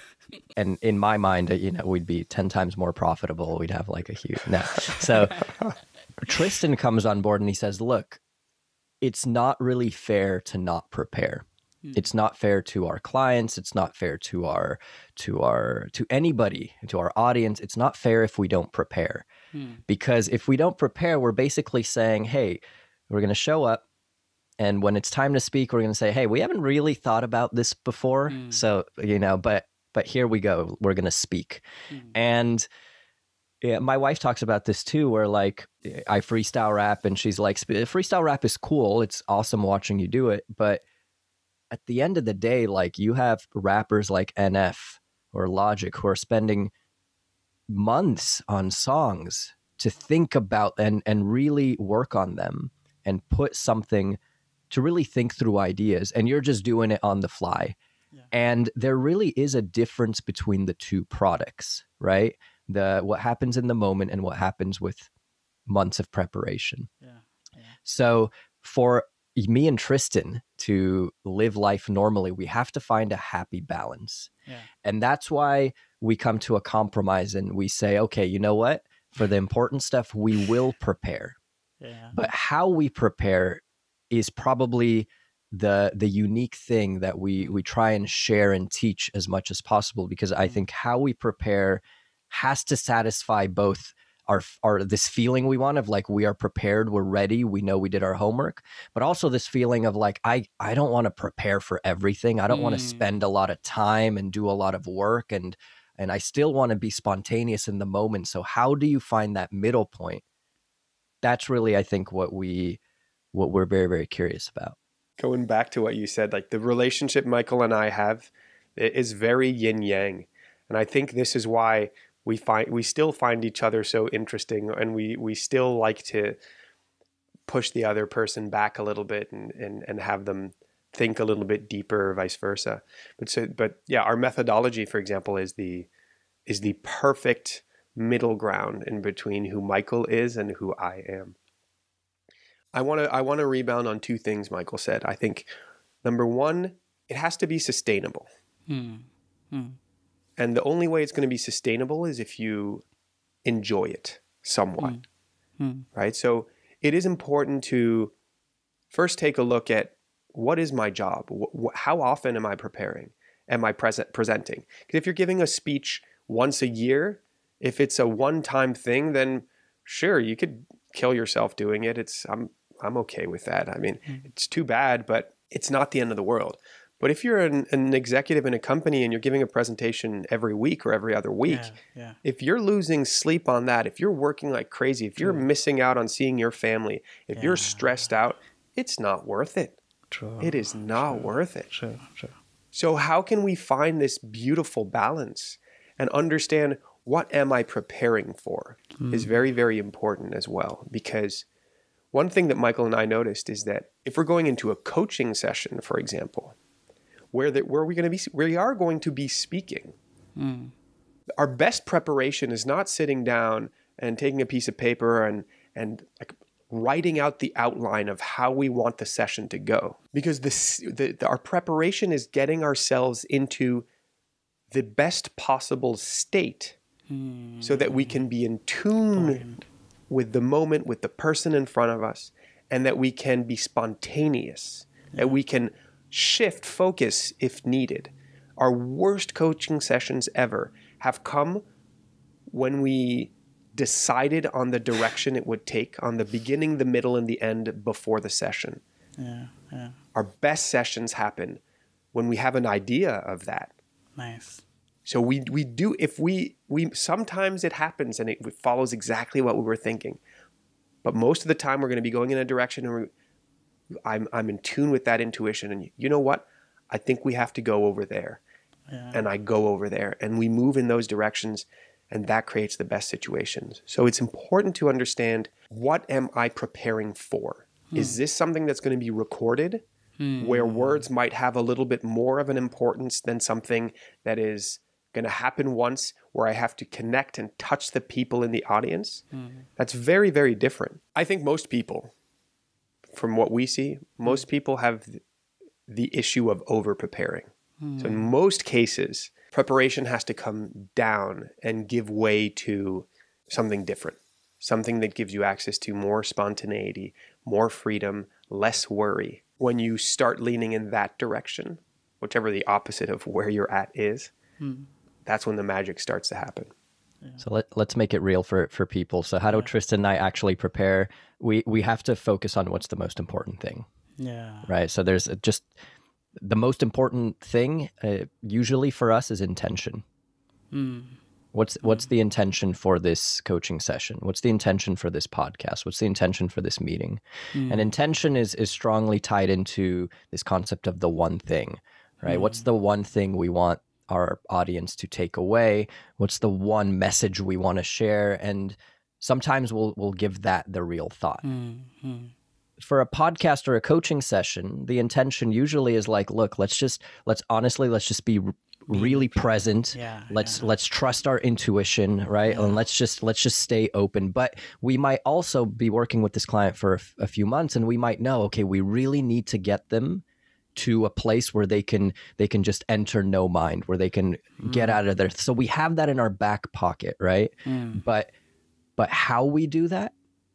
And in my mind, you know, we'd be ten times more profitable. We'd have like a huge, no. So Tristan comes on board and he says, look, it's not really fair to not prepare. It's not fair to our clients. It's not fair to our, to our, to anybody, to our audience. It's not fair if we don't prepare. Because if we don't prepare, we're basically saying, hey, we're going to show up. And when it's time to speak, we're going to say, hey, we haven't really thought about this before. Mm. So, you know, but, but here we go. We're going to speak. Mm. And yeah, my wife talks about this too, where like I freestyle rap and she's like, freestyle rap is cool. It's awesome watching you do it. But at the end of the day, like, you have rappers like N F or Logic who are spending months on songs to think about and, and really work on them and put something to really think through ideas. And you're just doing it on the fly. Yeah. And there really is a difference between the two products, right? The what happens in the moment and what happens with months of preparation. Yeah. Yeah. So for me and Tristan to live life normally, we have to find a happy balance. Yeah. And that's why we come to a compromise and we say, okay, you know what? For the important stuff, we will prepare. Yeah. But how we prepare is probably the the unique thing that we we try and share and teach as much as possible, because I think how we prepare has to satisfy both our our this feeling we want of like, we are prepared, we're ready, we know we did our homework, but also this feeling of like, I I don't want to prepare for everything. I don't mm. want to spend a lot of time and do a lot of work, and and I still want to be spontaneous in the moment. So how do you find that middle point? That's really, I think, what we what we're very, very curious about. Going back to what you said, like the relationship Michael and I have is very yin yang. And I think this is why we find we still find each other so interesting, and we we still like to push the other person back a little bit and and, and have them think a little bit deeper, or vice versa. But so but yeah, our methodology, for example, is the is the perfect middle ground in between who Michael is and who I am. I want to I want to rebound on two things Michael said. I think number one, it has to be sustainable. Hmm. Hmm. And the only way it's going to be sustainable is if you enjoy it somewhat, hmm. Hmm. right? So it is important to first take a look at, what is my job? How often am I preparing? Am I present presenting? Because if you're giving a speech once a year, if it's a one-time thing, then sure, you could kill yourself doing it. It's I'm I'm okay with that. I mean, mm. it's too bad, but it's not the end of the world. But if you're an, an executive in a company and you're giving a presentation every week or every other week, Yeah, yeah. if you're losing sleep on that, if you're working like crazy, if you're True. missing out on seeing your family, if Yeah. you're stressed out, it's not worth it. True. It is not True. worth it. True, true. So how can we find this beautiful balance and understand what am I preparing for Mm. is very, very important as well. Because one thing that Michael and I noticed is that if we're going into a coaching session, for example, where that where are we going to be we are going to be speaking. Mm. Our best preparation is not sitting down and taking a piece of paper and and like writing out the outline of how we want the session to go. Because this the, the our preparation is getting ourselves into the best possible state Mm. so that we can be in tune Point. with the moment, with the person in front of us, and that we can be spontaneous, yeah. that we can shift focus if needed. Our worst coaching sessions ever have come when we decided on the direction it would take on the beginning, the middle, and the end before the session. Yeah, yeah. Our best sessions happen when we have an idea of that. Nice. So we we do, if we, we sometimes it happens and it follows exactly what we were thinking. But most of the time we're going to be going in a direction and we're, I'm I'm in tune with that intuition. And you know what? I think we have to go over there. Yeah. And I go over there. And we move in those directions. And that creates the best situations. So it's important to understand, what am I preparing for? Hmm. Is this something that's going to be recorded? Hmm. Where words might have a little bit more of an importance than something that is going to happen once, where I have to connect and touch the people in the audience? Hmm. That's very, very different. I think most people, from what we see, most people have the issue of over-preparing. Mm. So in most cases, preparation has to come down and give way to something different, something that gives you access to more spontaneity, more freedom, less worry. When you start leaning in that direction, whichever the opposite of where you're at is, mm. that's when the magic starts to happen. Yeah. So let, let's make it real for, for people. So how do yeah. Tristan and I actually prepare? We we have to focus on what's the most important thing. Yeah. Right. So there's just the most important thing uh, usually for us is intention. Mm. What's mm. what's the intention for this coaching session? What's the intention for this podcast? What's the intention for this meeting? Mm. And intention is is strongly tied into this concept of the one thing, right? Mm. What's the one thing we want our audience to take away? What's the one message we want to share? And sometimes we'll we'll give that the real thought. Mm-hmm. For a podcast or a coaching session, the intention usually is like, look, let's just let's honestly let's just be r- really present. Yeah, let's yeah. let's trust our intuition, right? Yeah. And let's just let's just stay open. But we might also be working with this client for a, f- a few months, and we might know, okay, we really need to get them to a place where they can they can just enter no mind, where they can mm. get out of there. So we have that in our back pocket, right? Mm. But but how we do that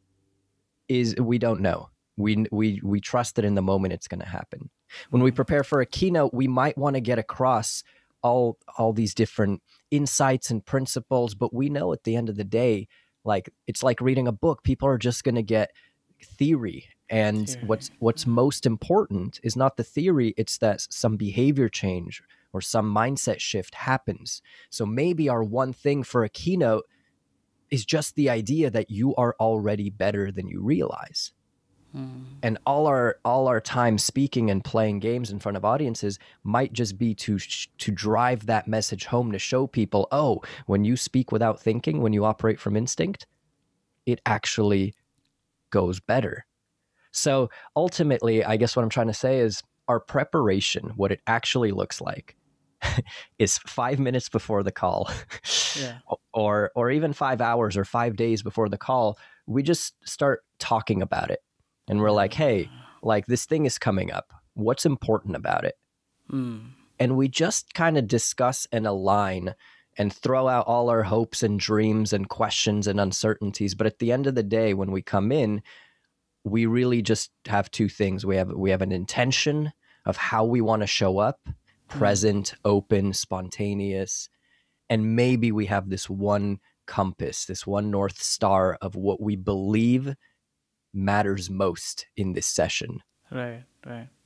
is we don't know. We we we trust that in the moment it's going to happen. When we prepare for a keynote, we might want to get across all all these different insights and principles, but we know at the end of the day, like it's like reading a book. People are just going to get theory. And theory. what's what's most important is not the theory, it's that some behavior change or some mindset shift happens. So maybe our one thing for a keynote is just the idea that you are already better than you realize. Mm. And all our all our time speaking and playing games in front of audiences might just be to sh- to drive that message home, to show people, oh, when you speak without thinking, when you operate from instinct, it actually goes better. So ultimately, I guess what I'm trying to say is our preparation, what it actually looks like, is five minutes before the call, yeah. or or even five hours or five days before the call. We just start talking about it. And we're like, hey, like this thing is coming up. What's important about it? Mm. And we just kind of discuss and align and throw out all our hopes and dreams and questions and uncertainties. But at the end of the day, when we come in, we really just have two things. We have we have an intention of how we want to show up, present, mm. open, spontaneous. And maybe we have this one compass, this one North Star of what we believe matters most in this session. Right, right.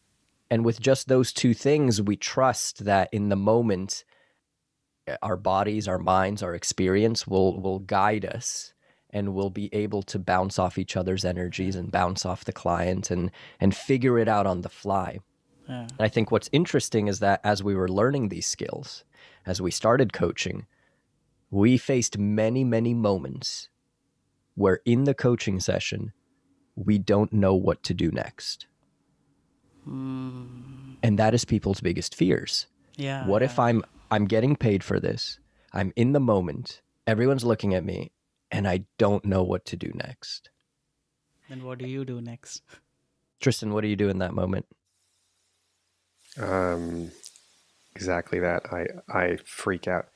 And with just those two things, we trust that in the moment, our bodies, our minds, our experience will will guide us, and we'll be able to bounce off each other's energies and bounce off the client and and figure it out on the fly. Yeah. I think what's interesting is that as we were learning these skills, as we started coaching, we faced many, many moments where in the coaching session, we don't know what to do next. Mm. And that is people's biggest fears. Yeah. What yeah. if I'm I'm getting paid for this? I'm in the moment. Everyone's looking at me and I don't know what to do next. Then what do you do next? Tristan, what do you do in that moment? Um, exactly that. I, I freak out.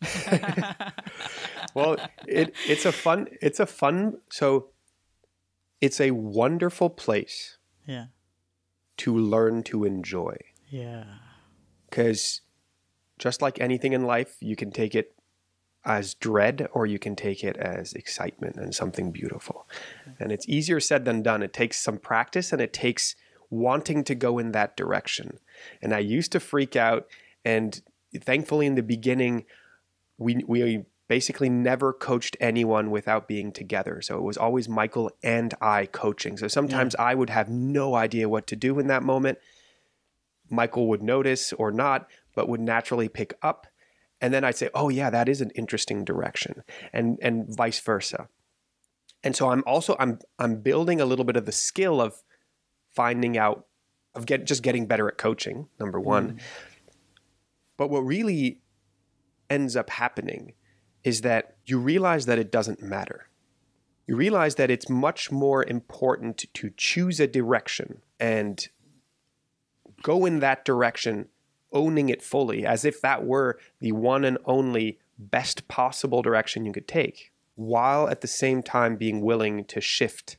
Well, it, it's a fun, it's a fun, so it's a wonderful place Yeah. to learn to enjoy. Yeah. Because just like anything in life, you can take it as dread or you can take it as excitement and something beautiful. And it's easier said than done. It takes some practice and it takes wanting to go in that direction. And I used to freak out, and thankfully in the beginning, we we basically never coached anyone without being together. So it was always Michael and I coaching. So sometimes yeah. I would have no idea what to do in that moment. Michael would notice or not, but would naturally pick up. And then I'd say, oh yeah, that is an interesting direction, and and vice versa. And so I'm also, I'm I'm building a little bit of the skill of finding out, of get just getting better at coaching, number one. Mm. But what really ends up happening is that you realize that it doesn't matter. You realize that it's much more important to choose a direction and go in that direction, owning it fully, as if that were the one and only best possible direction you could take, while at the same time being willing to shift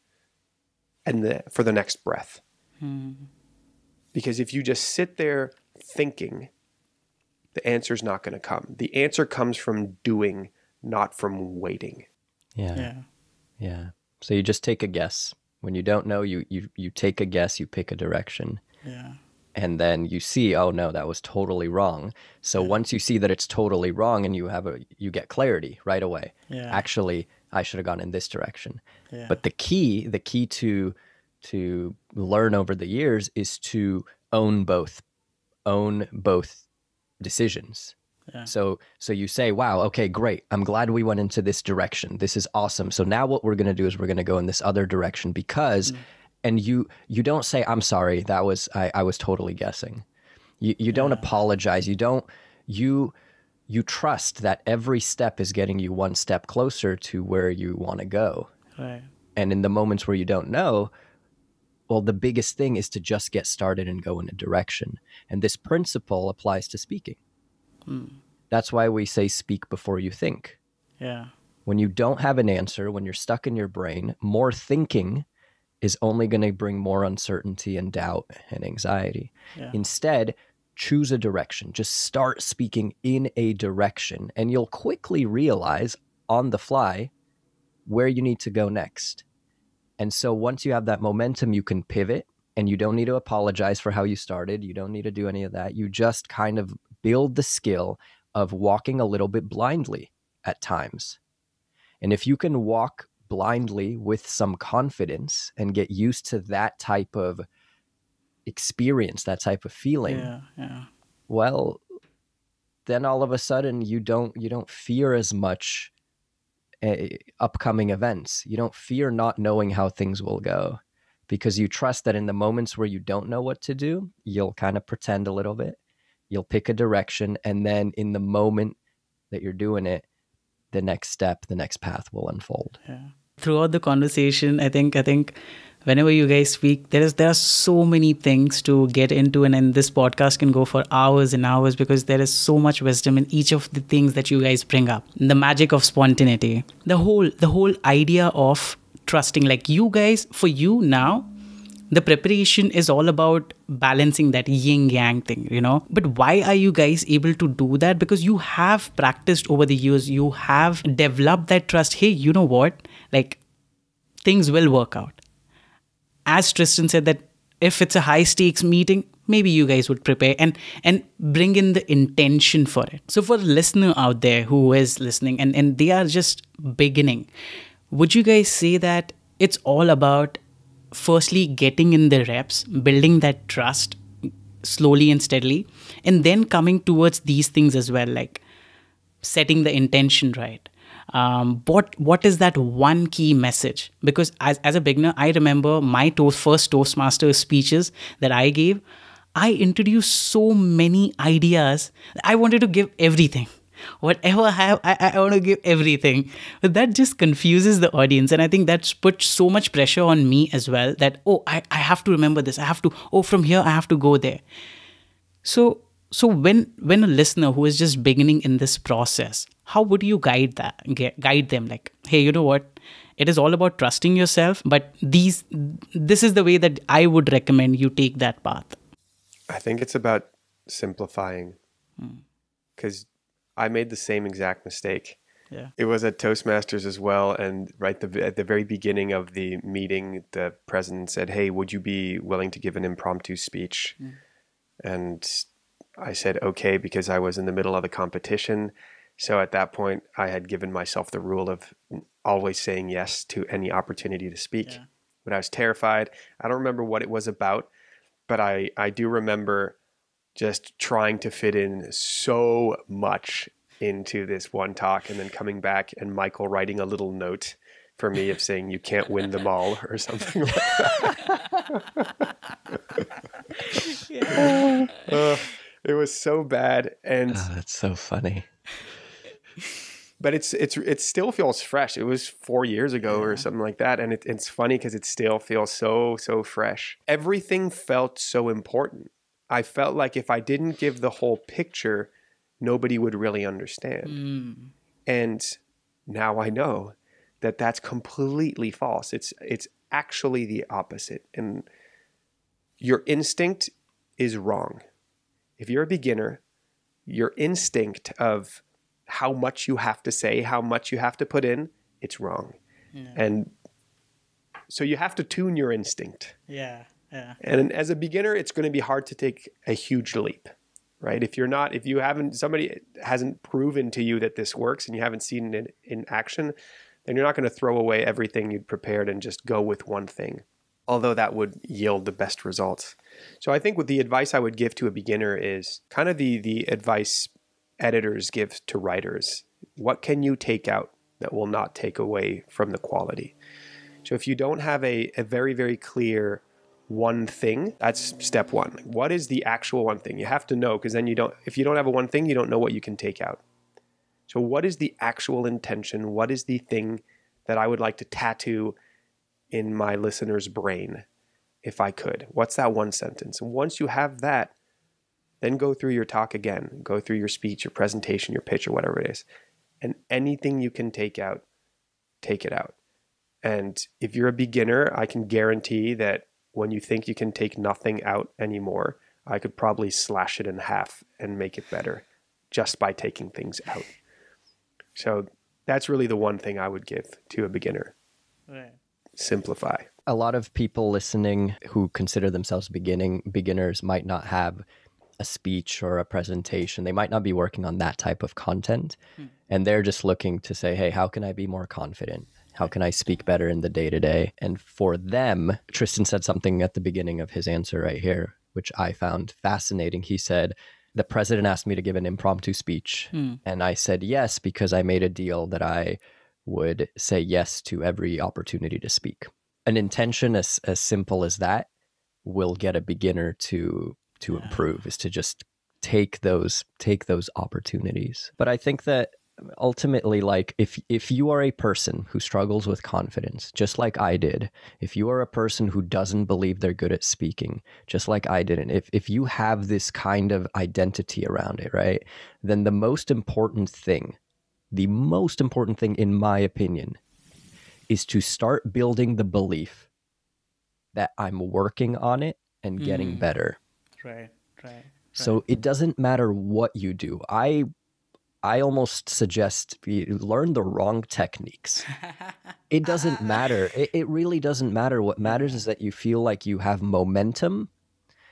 and the, for the next breath. Hmm. Because if you just sit there thinking, the answer's not going to come. The answer comes from doing, not from waiting. Yeah. Yeah. Yeah. So you just take a guess. When you don't know, you you you take a guess, you pick a direction. Yeah. And then you see, oh no, that was totally wrong. So yeah. once you see that it's totally wrong and you have a you get clarity right away. Yeah. Actually, I should have gone in this direction. Yeah. But the key, the key to to learn over the years is to own both. Own both decisions. Yeah. So so you say, wow, okay, great. I'm glad we went into this direction. This is awesome. So now what we're going to do is we're going to go in this other direction because, mm. and you you don't say, I'm sorry, that was, I, I was totally guessing. You you yeah. don't apologize. You don't, you, you trust that every step is getting you one step closer to where you want to go. Right. And in the moments where you don't know, well, the biggest thing is to just get started and go in a direction. And this principle applies to speaking. Mm. That's why we say speak before you think. Yeah. When you don't have an answer, when you're stuck in your brain, more thinking is only going to bring more uncertainty and doubt and anxiety. Yeah. Instead, choose a direction. Just start speaking in a direction, and you'll quickly realize on the fly where you need to go next. And so once you have that momentum, you can pivot, and you don't need to apologize for how you started. You don't need to do any of that. You just kind of build the skill of walking a little bit blindly at times. And if you can walk blindly with some confidence and get used to that type of experience, that type of feeling, yeah, yeah. well, then all of a sudden you don't you don't fear as much uh, upcoming events. You don't fear not knowing how things will go, because you trust that in the moments where you don't know what to do, you'll kind of pretend a little bit. You'll pick a direction, and then in the moment that you're doing it, the next step, the next path will unfold. Yeah. Throughout the conversation, I think I think whenever you guys speak, there is there are so many things to get into, and, and this podcast can go for hours and hours because there is so much wisdom in each of the things that you guys bring up. The magic of spontaneity, the whole the whole idea of trusting, like you guys, for you now, the preparation is all about balancing that yin yang thing, you know. But why are you guys able to do that? Because you have practiced over the years. You have developed that trust. Hey, you know what? Like, things will work out. As Tristan said, that if it's a high stakes meeting, maybe you guys would prepare and and bring in the intention for it. So for a listener out there who is listening and, and they are just beginning, would you guys say that it's all about firstly getting in the reps, building that trust slowly and steadily, and then coming towards these things as well, like setting the intention right? Um, what what is that one key message? Because as, as a beginner, I remember my to- first Toastmasters speeches that I gave, I introduced so many ideas. I wanted to give everything. Whatever I have, I, I want to give everything. But that just confuses the audience. And I think that's put so much pressure on me as well that, oh, I, I have to remember this. I have to, oh, from here, I have to go there. So so when when a listener who is just beginning in this process, how would you guide that, guide them? Like, hey, you know what? It is all about trusting yourself. But these this is the way that I would recommend you take that path. I think it's about simplifying, because I made the same exact mistake. Yeah. It was at Toastmasters as well. And right the, at the very beginning of the meeting, the president said, hey, would you be willing to give an impromptu speech? Mm. And I said, okay, because I was in the middle of the competition. So at that point, I had given myself the rule of always saying yes to any opportunity to speak. Yeah. But I was terrified. I don't remember what it was about, but I, I do remember just trying to fit in so much into this one talk and then coming back and Michael writing a little note for me of saying, you can't win them all or something like that. Yeah. uh, it was so bad. And oh, that's so funny. But it's it's it still feels fresh. It was four years ago yeah. or something like that. And it, it's funny because it still feels so, so fresh. Everything felt so important. I felt like if I didn't give the whole picture, nobody would really understand. Mm. And now I know that that's completely false. It's it's actually the opposite. And your instinct is wrong. If you're a beginner, your instinct of how much you have to say, how much you have to put in, it's wrong. Yeah. And so you have to tune your instinct. Yeah, yeah. And as a beginner, it's going to be hard to take a huge leap, right? If you're not, if you haven't, somebody hasn't proven to you that this works and you haven't seen it in action, then you're not going to throw away everything you'd prepared and just go with one thing, although that would yield the best results. So I think what the advice I would give to a beginner is kind of the the advice editors give to writers. What can you take out that will not take away from the quality? So if you don't have a, a very, very clear one thing, that's step one. What is the actual one thing? You have to know, because then you don't, if you don't have a one thing, you don't know what you can take out. So what is the actual intention? What is the thing that I would like to tattoo in my listener's brain if I could? What's that one sentence? And once you have that, then go through your talk again, go through your speech, your presentation, your pitch, or whatever it is. And anything you can take out, take it out. And if you're a beginner, I can guarantee that when you think you can take nothing out anymore, I could probably slash it in half and make it better just by taking things out. So that's really the one thing I would give to a beginner. Right. Simplify. A lot of people listening who consider themselves beginning beginners might not have a speech or a presentation. They might not be working on that type of content. Hmm. And they're just looking to say, hey, how can I be more confident? How can I speak better in the day-to-day? And for them, Tristan said something at the beginning of his answer right here, which I found fascinating. He said, the president asked me to give an impromptu speech. Hmm. And I said yes, because I made a deal that I would say yes to every opportunity to speak. An intention as, as simple as that will get a beginner to to yeah. improve, is to just take those take those opportunities. But I think that ultimately, like if if you are a person who struggles with confidence, just like I did, if you are a person who doesn't believe they're good at speaking, just like I didn't, if if you have this kind of identity around it, right, then the most important thing, the most important thing in my opinion, is to start building the belief that I'm working on it and getting mm. better. Right, right, right. So it doesn't matter what you do. I I almost suggest you learn the wrong techniques. It doesn't matter. It, it really doesn't matter. What matters is that you feel like you have momentum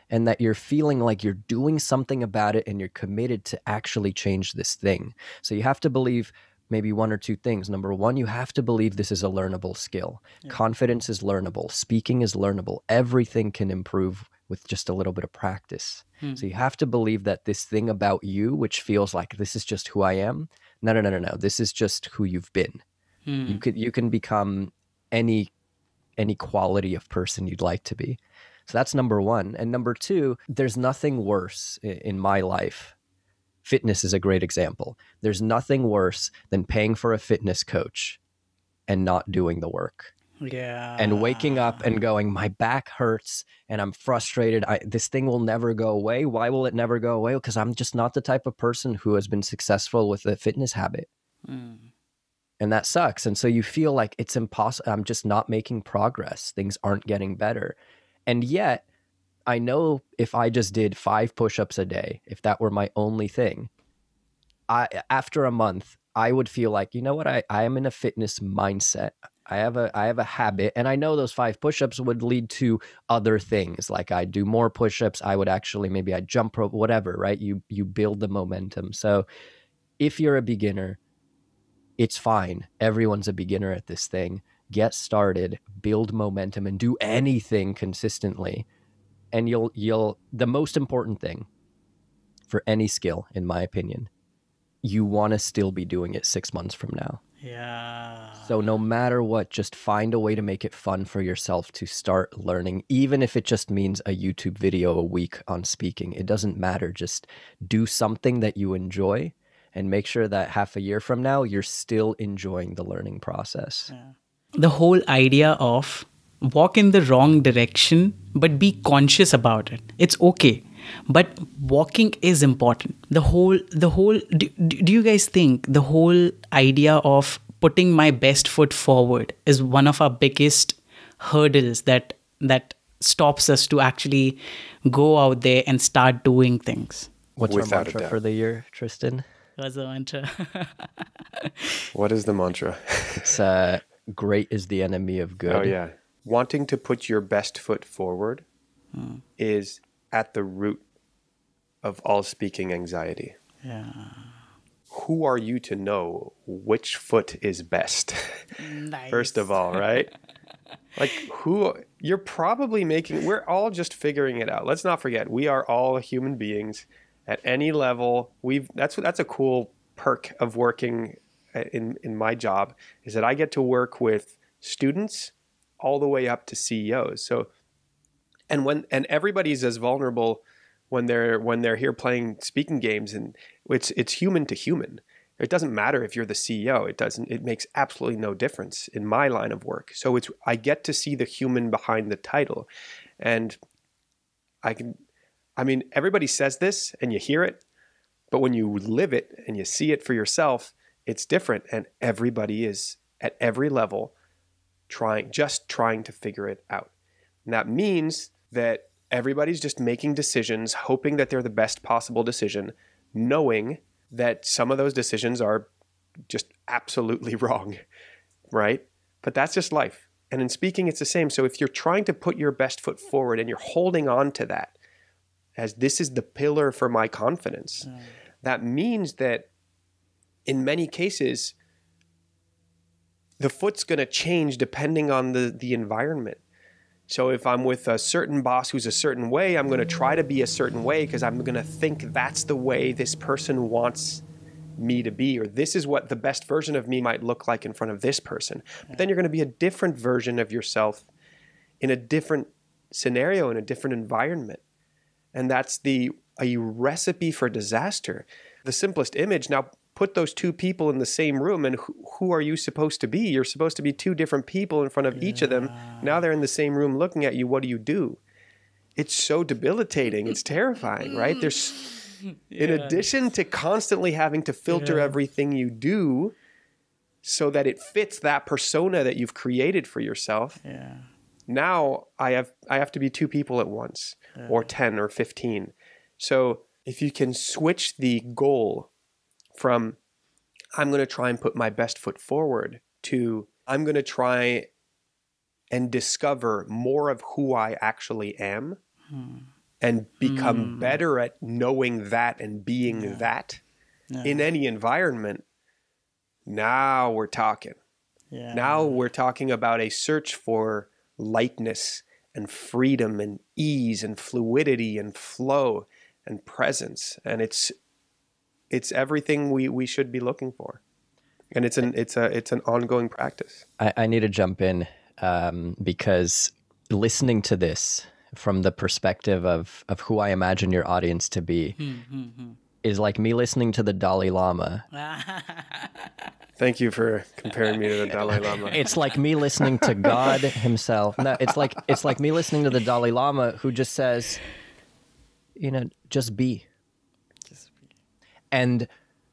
and that you're feeling like you're doing something about it and you're committed to actually change this thing. So you have to believe maybe one or two things. Number one, you have to believe this is a learnable skill. Yeah. Confidence is learnable. Speaking is learnable. Everything can improve with just a little bit of practice. Hmm. So you have to believe that this thing about you, which feels like this is just who I am. No, no, no, no, no. This is just who you've been. Hmm. You could, you can become any, any quality of person you'd like to be. So that's number one. And number two, there's nothing worse in my life. Fitness is a great example. There's nothing worse than paying for a fitness coach and not doing the work. Yeah. And waking up and going, my back hurts and I'm frustrated. I, this thing will never go away. Why will it never go away? Because I'm just not the type of person who has been successful with a fitness habit. Mm. And that sucks. And so you feel like it's impossible. I'm just not making progress. Things aren't getting better. And yet, I know if I just did five push-ups a day, if that were my only thing, I after a month, I would feel like, you know what, I, I am in a fitness mindset. I have a I have a habit, and I know those five push-ups would lead to other things. Like I do more push-ups, I would actually, maybe I jump rope, whatever, right? You you build the momentum. So if you're a beginner, it's fine. Everyone's a beginner at this thing. Get started, build momentum, and do anything consistently. And you'll, you'll, the most important thing for any skill, in my opinion, you want to still be doing it six months from now. Yeah. So no matter what, just find a way to make it fun for yourself to start learning, even if it just means a YouTube video a week on speaking. It doesn't matter. Just do something that you enjoy and make sure that half a year from now, you're still enjoying the learning process. Yeah. The whole idea of walk in the wrong direction, but be conscious about it. It's okay. But walking is important. The whole, the whole, do, do you guys think the whole idea of putting my best foot forward is one of our biggest hurdles that, that stops us to actually go out there and start doing things? What's our mantra for the year, Tristan? What's the mantra? What is the mantra? It's uh, great is the enemy of good. Oh, yeah. Wanting to put your best foot forward hmm. is at the root of all speaking anxiety. Yeah. Who are you to know which foot is best? Nice. First of all, right? Like who you're probably making, we're all just figuring it out. Let's not forget, we are all human beings at any level. We've that's that's a cool perk of working in in my job, is that I get to work with students all the way up to C E Os. So, and when and everybody's as vulnerable when they're when they're here playing speaking games, and it's it's human to human. It doesn't matter if you're the C E O. It doesn't. It makes absolutely no difference in my line of work. So it's I get to see the human behind the title, and I can. I mean, everybody says this, and you hear it, but when you live it and you see it for yourself, it's different. And everybody is at every level trying, just trying to figure it out. And that means that everybody's just making decisions, hoping that they're the best possible decision, knowing that some of those decisions are just absolutely wrong, right? But that's just life. And in speaking, it's the same. So if you're trying to put your best foot forward and you're holding on to that as this is the pillar for my confidence, mm. that means that in many cases, the foot's going to change depending on the, the environment. So if I'm with a certain boss who's a certain way, I'm going to try to be a certain way because I'm going to think that's the way this person wants me to be, or this is what the best version of me might look like in front of this person. But then you're going to be a different version of yourself in a different scenario, in a different environment. And that's the a recipe for disaster. The simplest image, now put those two people in the same room, and who, who are you supposed to be? You're supposed to be two different people in front of yeah. each of them. Now they're in the same room looking at you. What do you do? It's so debilitating. It's terrifying, right? There's, yeah. in addition to constantly having to filter yeah. everything you do so that it fits that persona that you've created for yourself. Yeah. Now I have I have to be two people at once, yeah. or ten or fifteen. So if you can switch the goal from I'm going to try and put my best foot forward to I'm going to try and discover more of who I actually am, hmm. and become Mm. better at knowing that and being Yeah. that Yeah. in any environment, now we're talking. Yeah. Now we're talking about a search for lightness and freedom and ease and fluidity and flow and presence. And it's it's everything we, we should be looking for. And it's an it's a it's an ongoing practice. I, I need to jump in um, because listening to this from the perspective of of who I imagine your audience to be is like me listening to the Dalai Lama. Thank you for comparing me to the Dalai Lama. It's like me listening to God himself. No, it's like it's like me listening to the Dalai Lama who just says, you know, just be. Just be. And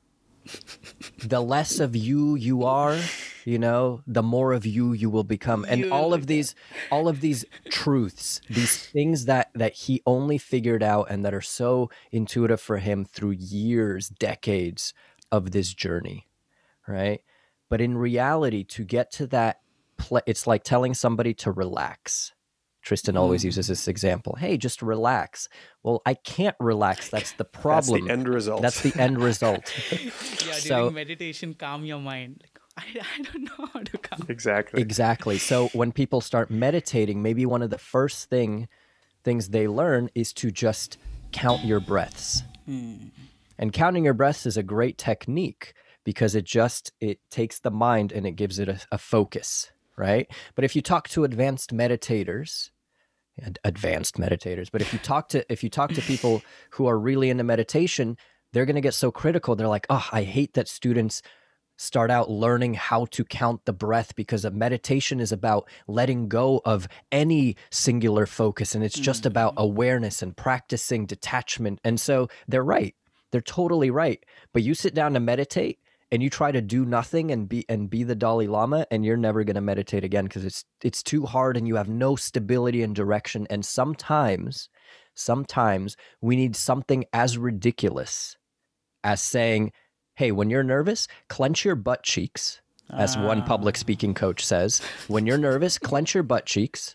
the less of you you are, you know, the more of you you will become. And You all like of these all of these truths, these things that that he only figured out and that are so intuitive for him through years, decades of this journey, right? But in reality, to get to that pla it's like telling somebody to relax. Tristan always uses this example. Hey, just relax. Well, I can't relax. That's the That's problem. the end result. That's the end result. Yeah, during So- meditation, calm your mind. Like, I, I don't know how to calm. Exactly. Exactly. So when people start meditating, maybe one of the first thing things they learn is to just count your breaths. And counting your breaths is a great technique because it just it takes the mind and it gives it a, a focus, right? But if you talk to advanced meditators, ad- advanced meditators, but if you talk to if you talk to people who are really into meditation, they're going to get so critical. They're like, "Oh, I hate that students start out learning how to count the breath because a meditation is about letting go of any singular focus and it's just about awareness and practicing detachment." And so they're right. They're totally right. But you sit down to meditate and you try to do nothing and be and be the Dalai Lama, and you're never going to meditate again because it's it's too hard and you have no stability and direction. And sometimes, sometimes we need something as ridiculous as saying, hey, when you're nervous, clench your butt cheeks, as one public speaking coach says. When you're nervous, clench your butt cheeks,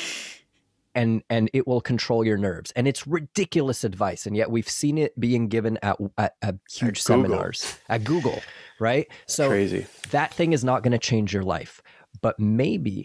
and and it will control your nerves. And it's ridiculous advice, and yet we've seen it being given at at, at huge At Google. seminars at Google, right? So Crazy. that thing is not going to change your life, but maybe,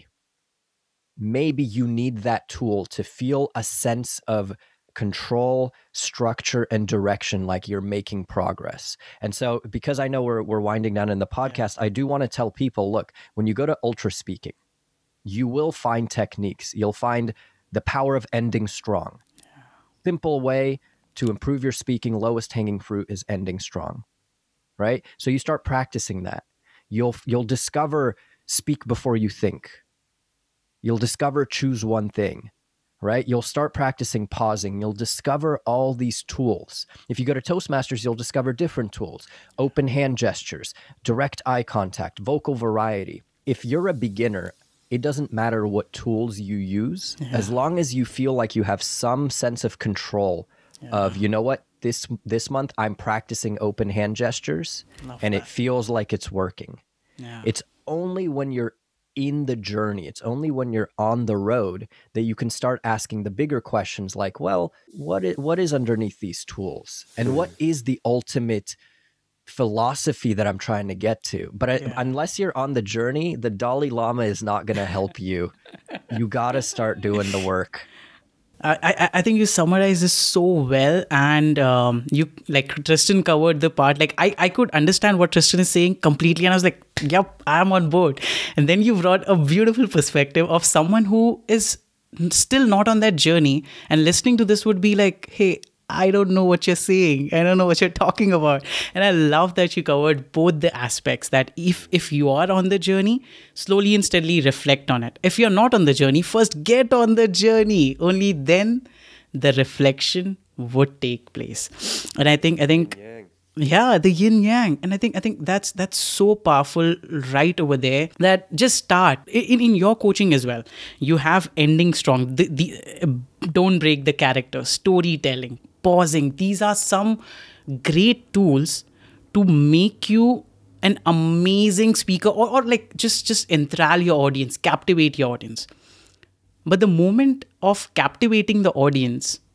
maybe you need that tool to feel a sense of control, structure, and direction, like you're making progress. And so, because I know we're we're winding down in the podcast, I do want to tell people, look, when you go to Ultraspeaking, you will find techniques. You'll find the power of ending strong. Simple way to improve your speaking, lowest hanging fruit is ending strong, right? So you start practicing that. You'll you'll discover speak before you think. You'll discover choose one thing. Right? You'll start practicing pausing. You'll discover all these tools. If you go to Toastmasters, you'll discover different tools, open hand gestures, direct eye contact, vocal variety. If you're a beginner, it doesn't matter what tools you use, Yeah. as long as you feel like you have some sense of control of, you know what, this this month I'm practicing open hand gestures Love and that. it feels like it's working. Yeah. It's only when you're in the journey, it's only when you're on the road that you can start asking the bigger questions like, well, what is, what is underneath these tools? And what is the ultimate philosophy that I'm trying to get to? But I, Yeah. unless you're on the journey, the Dalai Lama is not going to help you. You got to start doing the work. I, I I think you summarized this so well, and um, you like Tristan covered the part. Like I, I could understand what Tristan is saying completely, and I was like, "Yep, I'm on board." And then you brought a beautiful perspective of someone who is still not on that journey, and listening to this would be like, "Hey, I don't know what you're saying. I don't know what you're talking about." And I love that you covered both the aspects, that if if you are on the journey, slowly and steadily reflect on it. If you're not on the journey, first get on the journey. Only then the reflection would take place. And I think I think Yang. yeah, the yin yang. And I think I think that's that's so powerful right over there, that just start in, in your coaching as well. You have ending strong, the, the uh, don't break the character, storytelling, pausing. These are some great tools to make you an amazing speaker, or, or like just just enthrall your audience, captivate your audience. But the moment of captivating the audience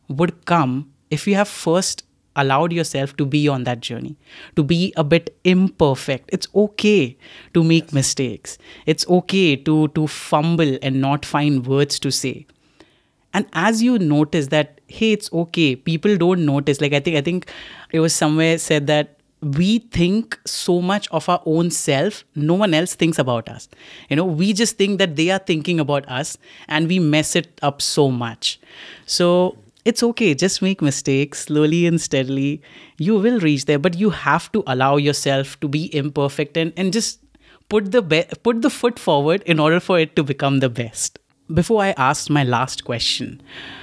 would come if you have first allowed yourself to be on that journey, to be a bit imperfect. It's okay to make yes. mistakes. It's okay to to fumble and not find words to say. And as you notice that, hey, it's okay, people don't notice. Like I think I think it was somewhere said that we think so much of our own self, no one else thinks about us. You know, we just think that they are thinking about us and we mess it up so much. So it's okay, just make mistakes slowly and steadily. You will reach there, but you have to allow yourself to be imperfect and, and just put the be- put the foot forward in order for it to become the best. Before I ask my last question,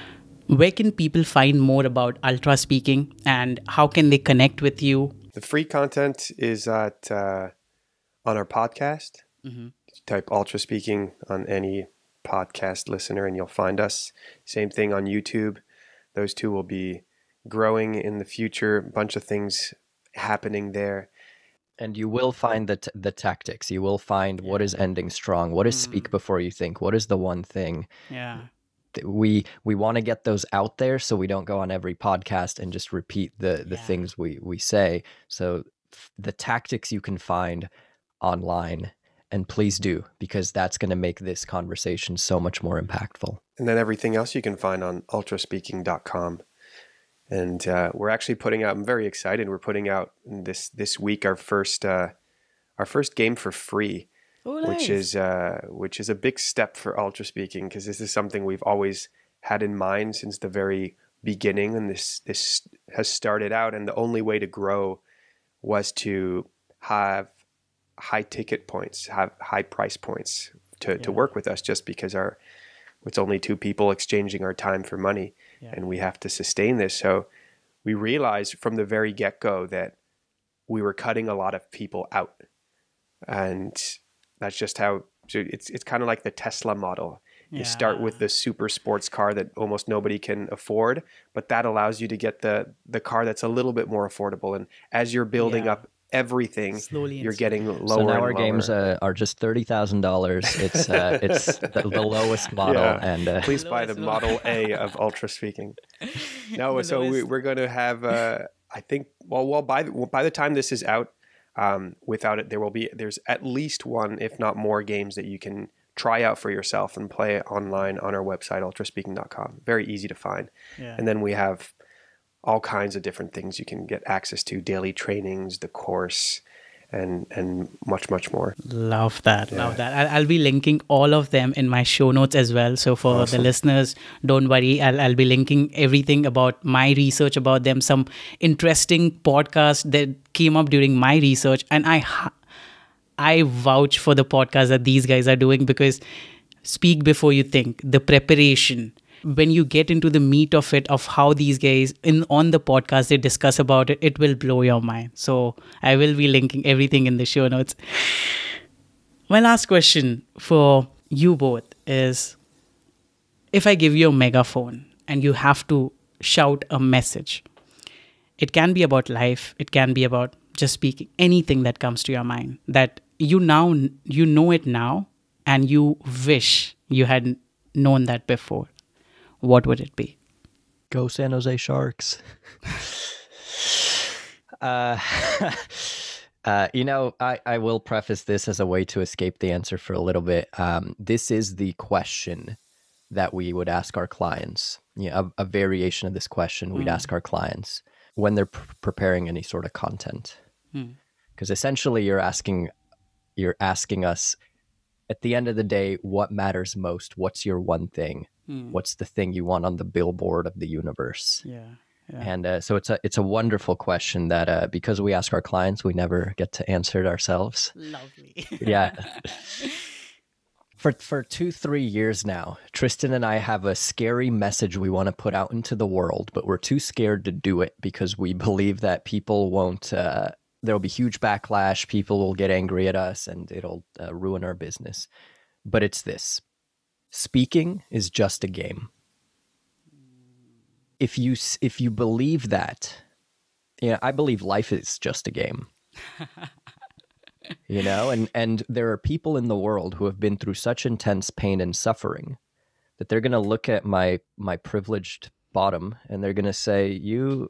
where can people find more about Ultraspeaking and how can they connect with you? The free content is at uh, on our podcast. Mm-hmm. Type Ultraspeaking on any podcast listener and you'll find us. Same thing on YouTube. Those two will be growing in the future. A bunch of things happening there. And you will find the t- the tactics. You will find yeah. what is ending strong. What is mm. speak before you think? What is the one thing? Yeah. We we want to get those out there so we don't go on every podcast and just repeat the the yeah. things we we say. So the tactics you can find online, and please do, because that's going to make this conversation so much more impactful. And then everything else you can find on ultraspeaking dot com. And uh, we're actually putting out, I'm very excited, we're putting out this this week our first uh, our first game for free. Oh, nice. Which is uh, which is a big step for Ultraspeaking, because this is something we've always had in mind since the very beginning, and this this has started out, and the only way to grow was to have high ticket points, have high price points to, yeah. to work with us, just because our it's only two people exchanging our time for money, yeah. and we have to sustain this. So we realized from the very get-go that we were cutting a lot of people out, and that's just how it's it's kind of like the Tesla model. You yeah. start with the super sports car that almost nobody can afford, but that allows you to get the the car that's a little bit more affordable. And as you're building yeah. up everything, slowly you're getting lower. So now and our lower. games uh, are just thirty thousand dollars. It's uh, it's the, the lowest model, yeah. and uh, please buy the Model A of Ultraspeaking. No, so we, we're going to have. Uh, I think. Well, well, by the, by the time this is out. Um, without it, there will be, there's at least one, if not more, games that you can try out for yourself and play online on our website, ultraspeaking dot com. Very easy to find. Yeah. And then we have all kinds of different things you can get access to, daily trainings, the course, and and much, much more. Love that. Yeah. Love that. I'll, I'll be linking all of them in my show notes as well. So for awesome. the listeners, don't worry. I'll, I'll be linking everything about my research about them, some interesting podcasts that came up during my research. And I, I vouch for the podcast that these guys are doing, because speak before you think, the preparation, when you get into the meat of it, of how these guys in on the podcast they discuss about it, it will blow your mind. So I will be linking everything in the show notes. My last question for you both is, if I give you a megaphone and you have to shout a message, it can be about life, it can be about just speaking, anything that comes to your mind that you now you know it now and you wish you had known that before. What would it be? Go San Jose Sharks. uh, uh, you know, I, I will preface this as a way to escape the answer for a little bit. Um, this is the question that we would ask our clients. Yeah, you know, a, a variation of this question we'd mm. ask our clients when they're pr- preparing any sort of content. Because mm. essentially you're asking, you're asking us, at the end of the day, what matters most? What's your one thing? Mm. What's the thing you want on the billboard of the universe? Yeah, yeah. And uh, so it's a it's a wonderful question that uh, because we ask our clients, we never get to answer it ourselves. Lovely. Yeah. For for two, three years now, Tristan and I have a scary message we want to put out into the world, but we're too scared to do it because we believe that people won't, uh, there'll be huge backlash, people will get angry at us, and it'll uh, ruin our business. But it's this. Speaking is just a game. If you if you believe that, you know, I believe life is just a game. You know, and, and there are people in the world who have been through such intense pain and suffering that they're going to look at my my privileged bottom, and they're going to say, you,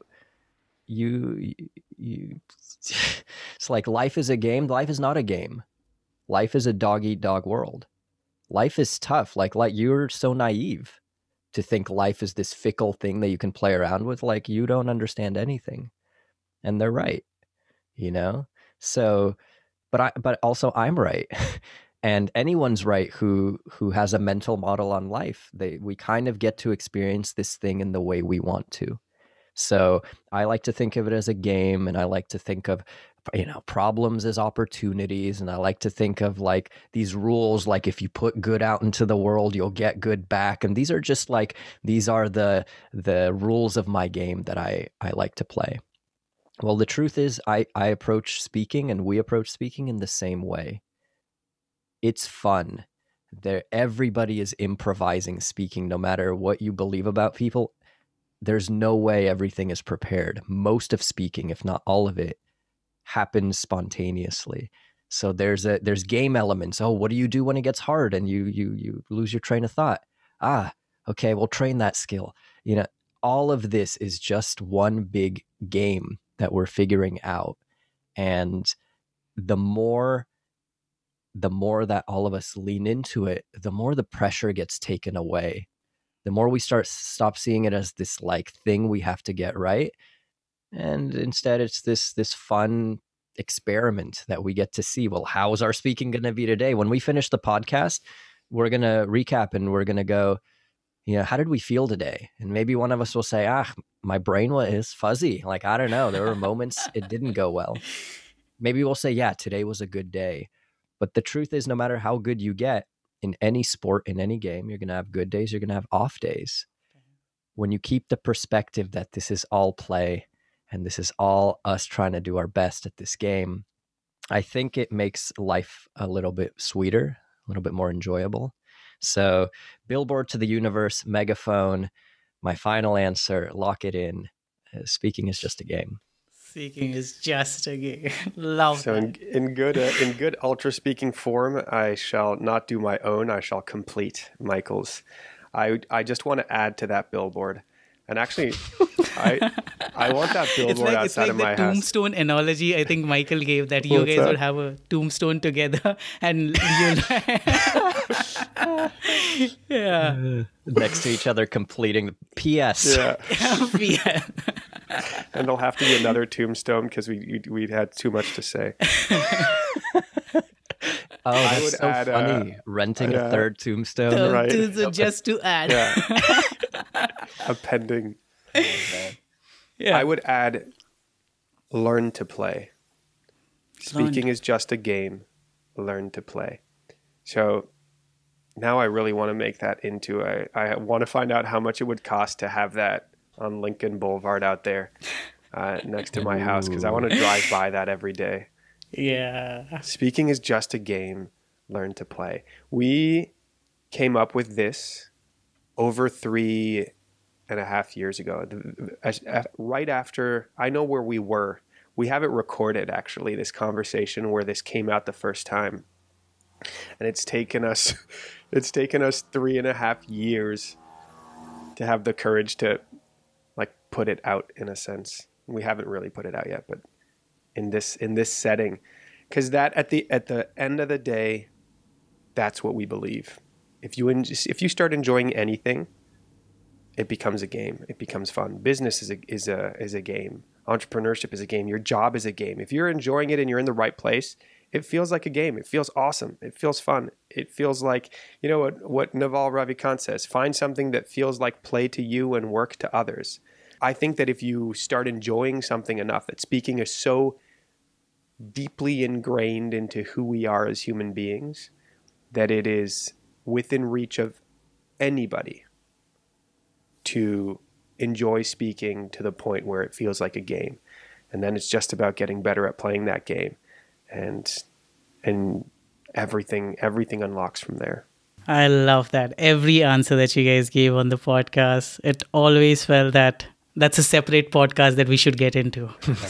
you, you, it's like life is a game. Life is not a game. Life is a dog eat dog world. Life is tough. Like, like you're so naive to think life is this fickle thing that you can play around with. Like, you don't understand anything. And they're right, you know? So, but I, but also I'm right. And anyone's right who, who has a mental model on life. They, we kind of get to experience this thing in the way we want to. So I like to think of it as a game, and I like to think of, you know, problems as opportunities. And I like to think of like these rules, like if you put good out into the world, you'll get good back. And these are just like, these are the, the rules of my game that I, I like to play. Well, the truth is I, I approach speaking, and we approach speaking in the same way. It's fun. There, everybody is improvising speaking, no matter what you believe about people. There's no way everything is prepared. Most of speaking, if not all of it, happens spontaneously. So there's a there's game elements. Oh, what do you do when it gets hard and you you you lose your train of thought? Ah, okay, we'll train that skill. You know, all of this is just one big game that we're figuring out. And the more the more that all of us lean into it, the more the pressure gets taken away. The more we start stop seeing it as this like thing we have to get right. And instead it's this this fun experiment that we get to see. Well, how is our speaking going to be today? When we finish the podcast, we're going to recap and we're going to go, you know, how did we feel today? And maybe one of us will say, ah, my brain was fuzzy. Like, I don't know. There were moments it didn't go well. Maybe we'll say, yeah, today was a good day. But the truth is, no matter how good you get in any sport, in any game, you're going to have good days, you're going to have off days. When you keep the perspective that this is all play and this is all us trying to do our best at this game, I think it makes life a little bit sweeter, a little bit more enjoyable. So billboard to the universe, megaphone, my final answer, lock it in. Uh, speaking is just a game. Speaking is just a game. Love so that. in, in good uh, in good ultra speaking form, I shall not do my own. I shall complete Michael's. I I just want to add to that billboard, and actually, I I want that billboard it's like, outside it's like of my the house. tombstone analogy I think Michael gave, that you What's guys that? will have a tombstone together and you'll yeah. Next to each other, completing P S. Yeah, yeah. and there'll have to be another tombstone because we we had too much to say. Oh, that's would so add, funny. uh, Renting yeah. a third tombstone. So, Right. to- so just to add. Yeah, appending. Yeah. I would add, learn to play. Speaking is just a game. Learn to play. So now I really want to make that into a, I want to find out how much it would cost to have that on Lincoln Boulevard out there uh, next to my house, because I want to drive by that every day. Yeah. Speaking is just a game. Learn to play. We came up with this over three and a half years ago. Right after, I know where we were. We have it recorded, actually, this conversation where this came out the first time. And it's taken us, it's taken us three and a half years to have the courage to, like, put it out in a sense. We haven't really put it out yet, but in this in this setting, because that at the at the end of the day, that's what we believe. If you en- if you start enjoying anything, it becomes a game. It becomes fun. Business is a is a is a game. Entrepreneurship is a game. Your job is a game. If you're enjoying it and you're in the right place, it feels like a game. It feels awesome. It feels fun. It feels like, you know what what Naval Ravikant says, find something that feels like play to you and work to others. I think that if you start enjoying something enough, that speaking is so deeply ingrained into who we are as human beings, that it is within reach of anybody to enjoy speaking to the point where it feels like a game. And then it's just about getting better at playing that game. And and everything everything unlocks from there. I love that. Every answer that you guys gave on the podcast, it always felt that that's a separate podcast that we should get into.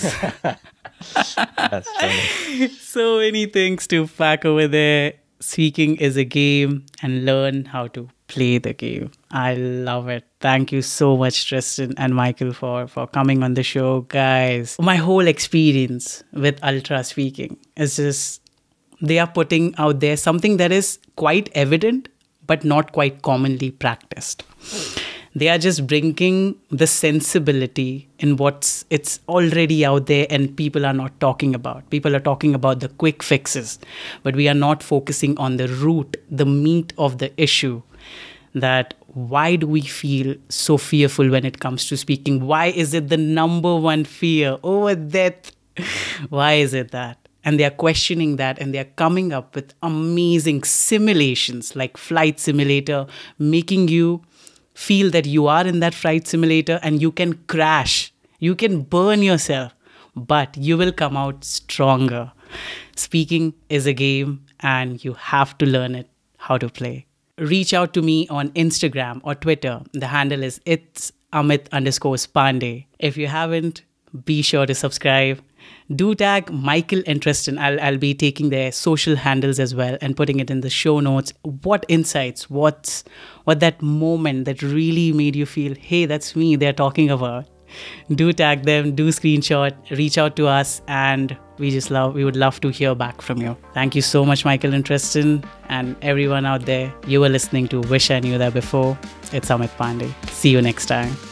That's funny. So many things to pack over there. Speaking is a game, and learn how to play the game. I love it. Thank you so much, Tristan and Michael, for, for coming on the show. Guys, my whole experience with Ultraspeaking is just, they are putting out there something that is quite evident, but not quite commonly practiced. They are just bringing the sensibility in what's it's already out there and people are not talking about. People are talking about the quick fixes, but we are not focusing on the root, the meat of the issue. That why do we feel so fearful when it comes to speaking? Why is it the number one fear over death? Why is it that? And they are questioning that, and they are coming up with amazing simulations like flight simulator, making you feel that you are in that flight simulator and you can crash, you can burn yourself, but you will come out stronger. Speaking is a game and you have to learn it, how to play. Reach out to me on Instagram or Twitter. The handle is it's Amit underscore Pandey. If you haven't, be sure to subscribe. Do tag Michael and Tristan. I'll, I'll be taking their social handles as well and putting it in the show notes. What insights, what's, what that moment that really made you feel, hey, that's me they're talking about. Do tag them, do screenshot, reach out to us, and we just love, we would love to hear back from you. Thank you so much, Michael and Tristan, and everyone out there. You were listening to Wish I Knew That Before. It's Amit Pandey. See you next time.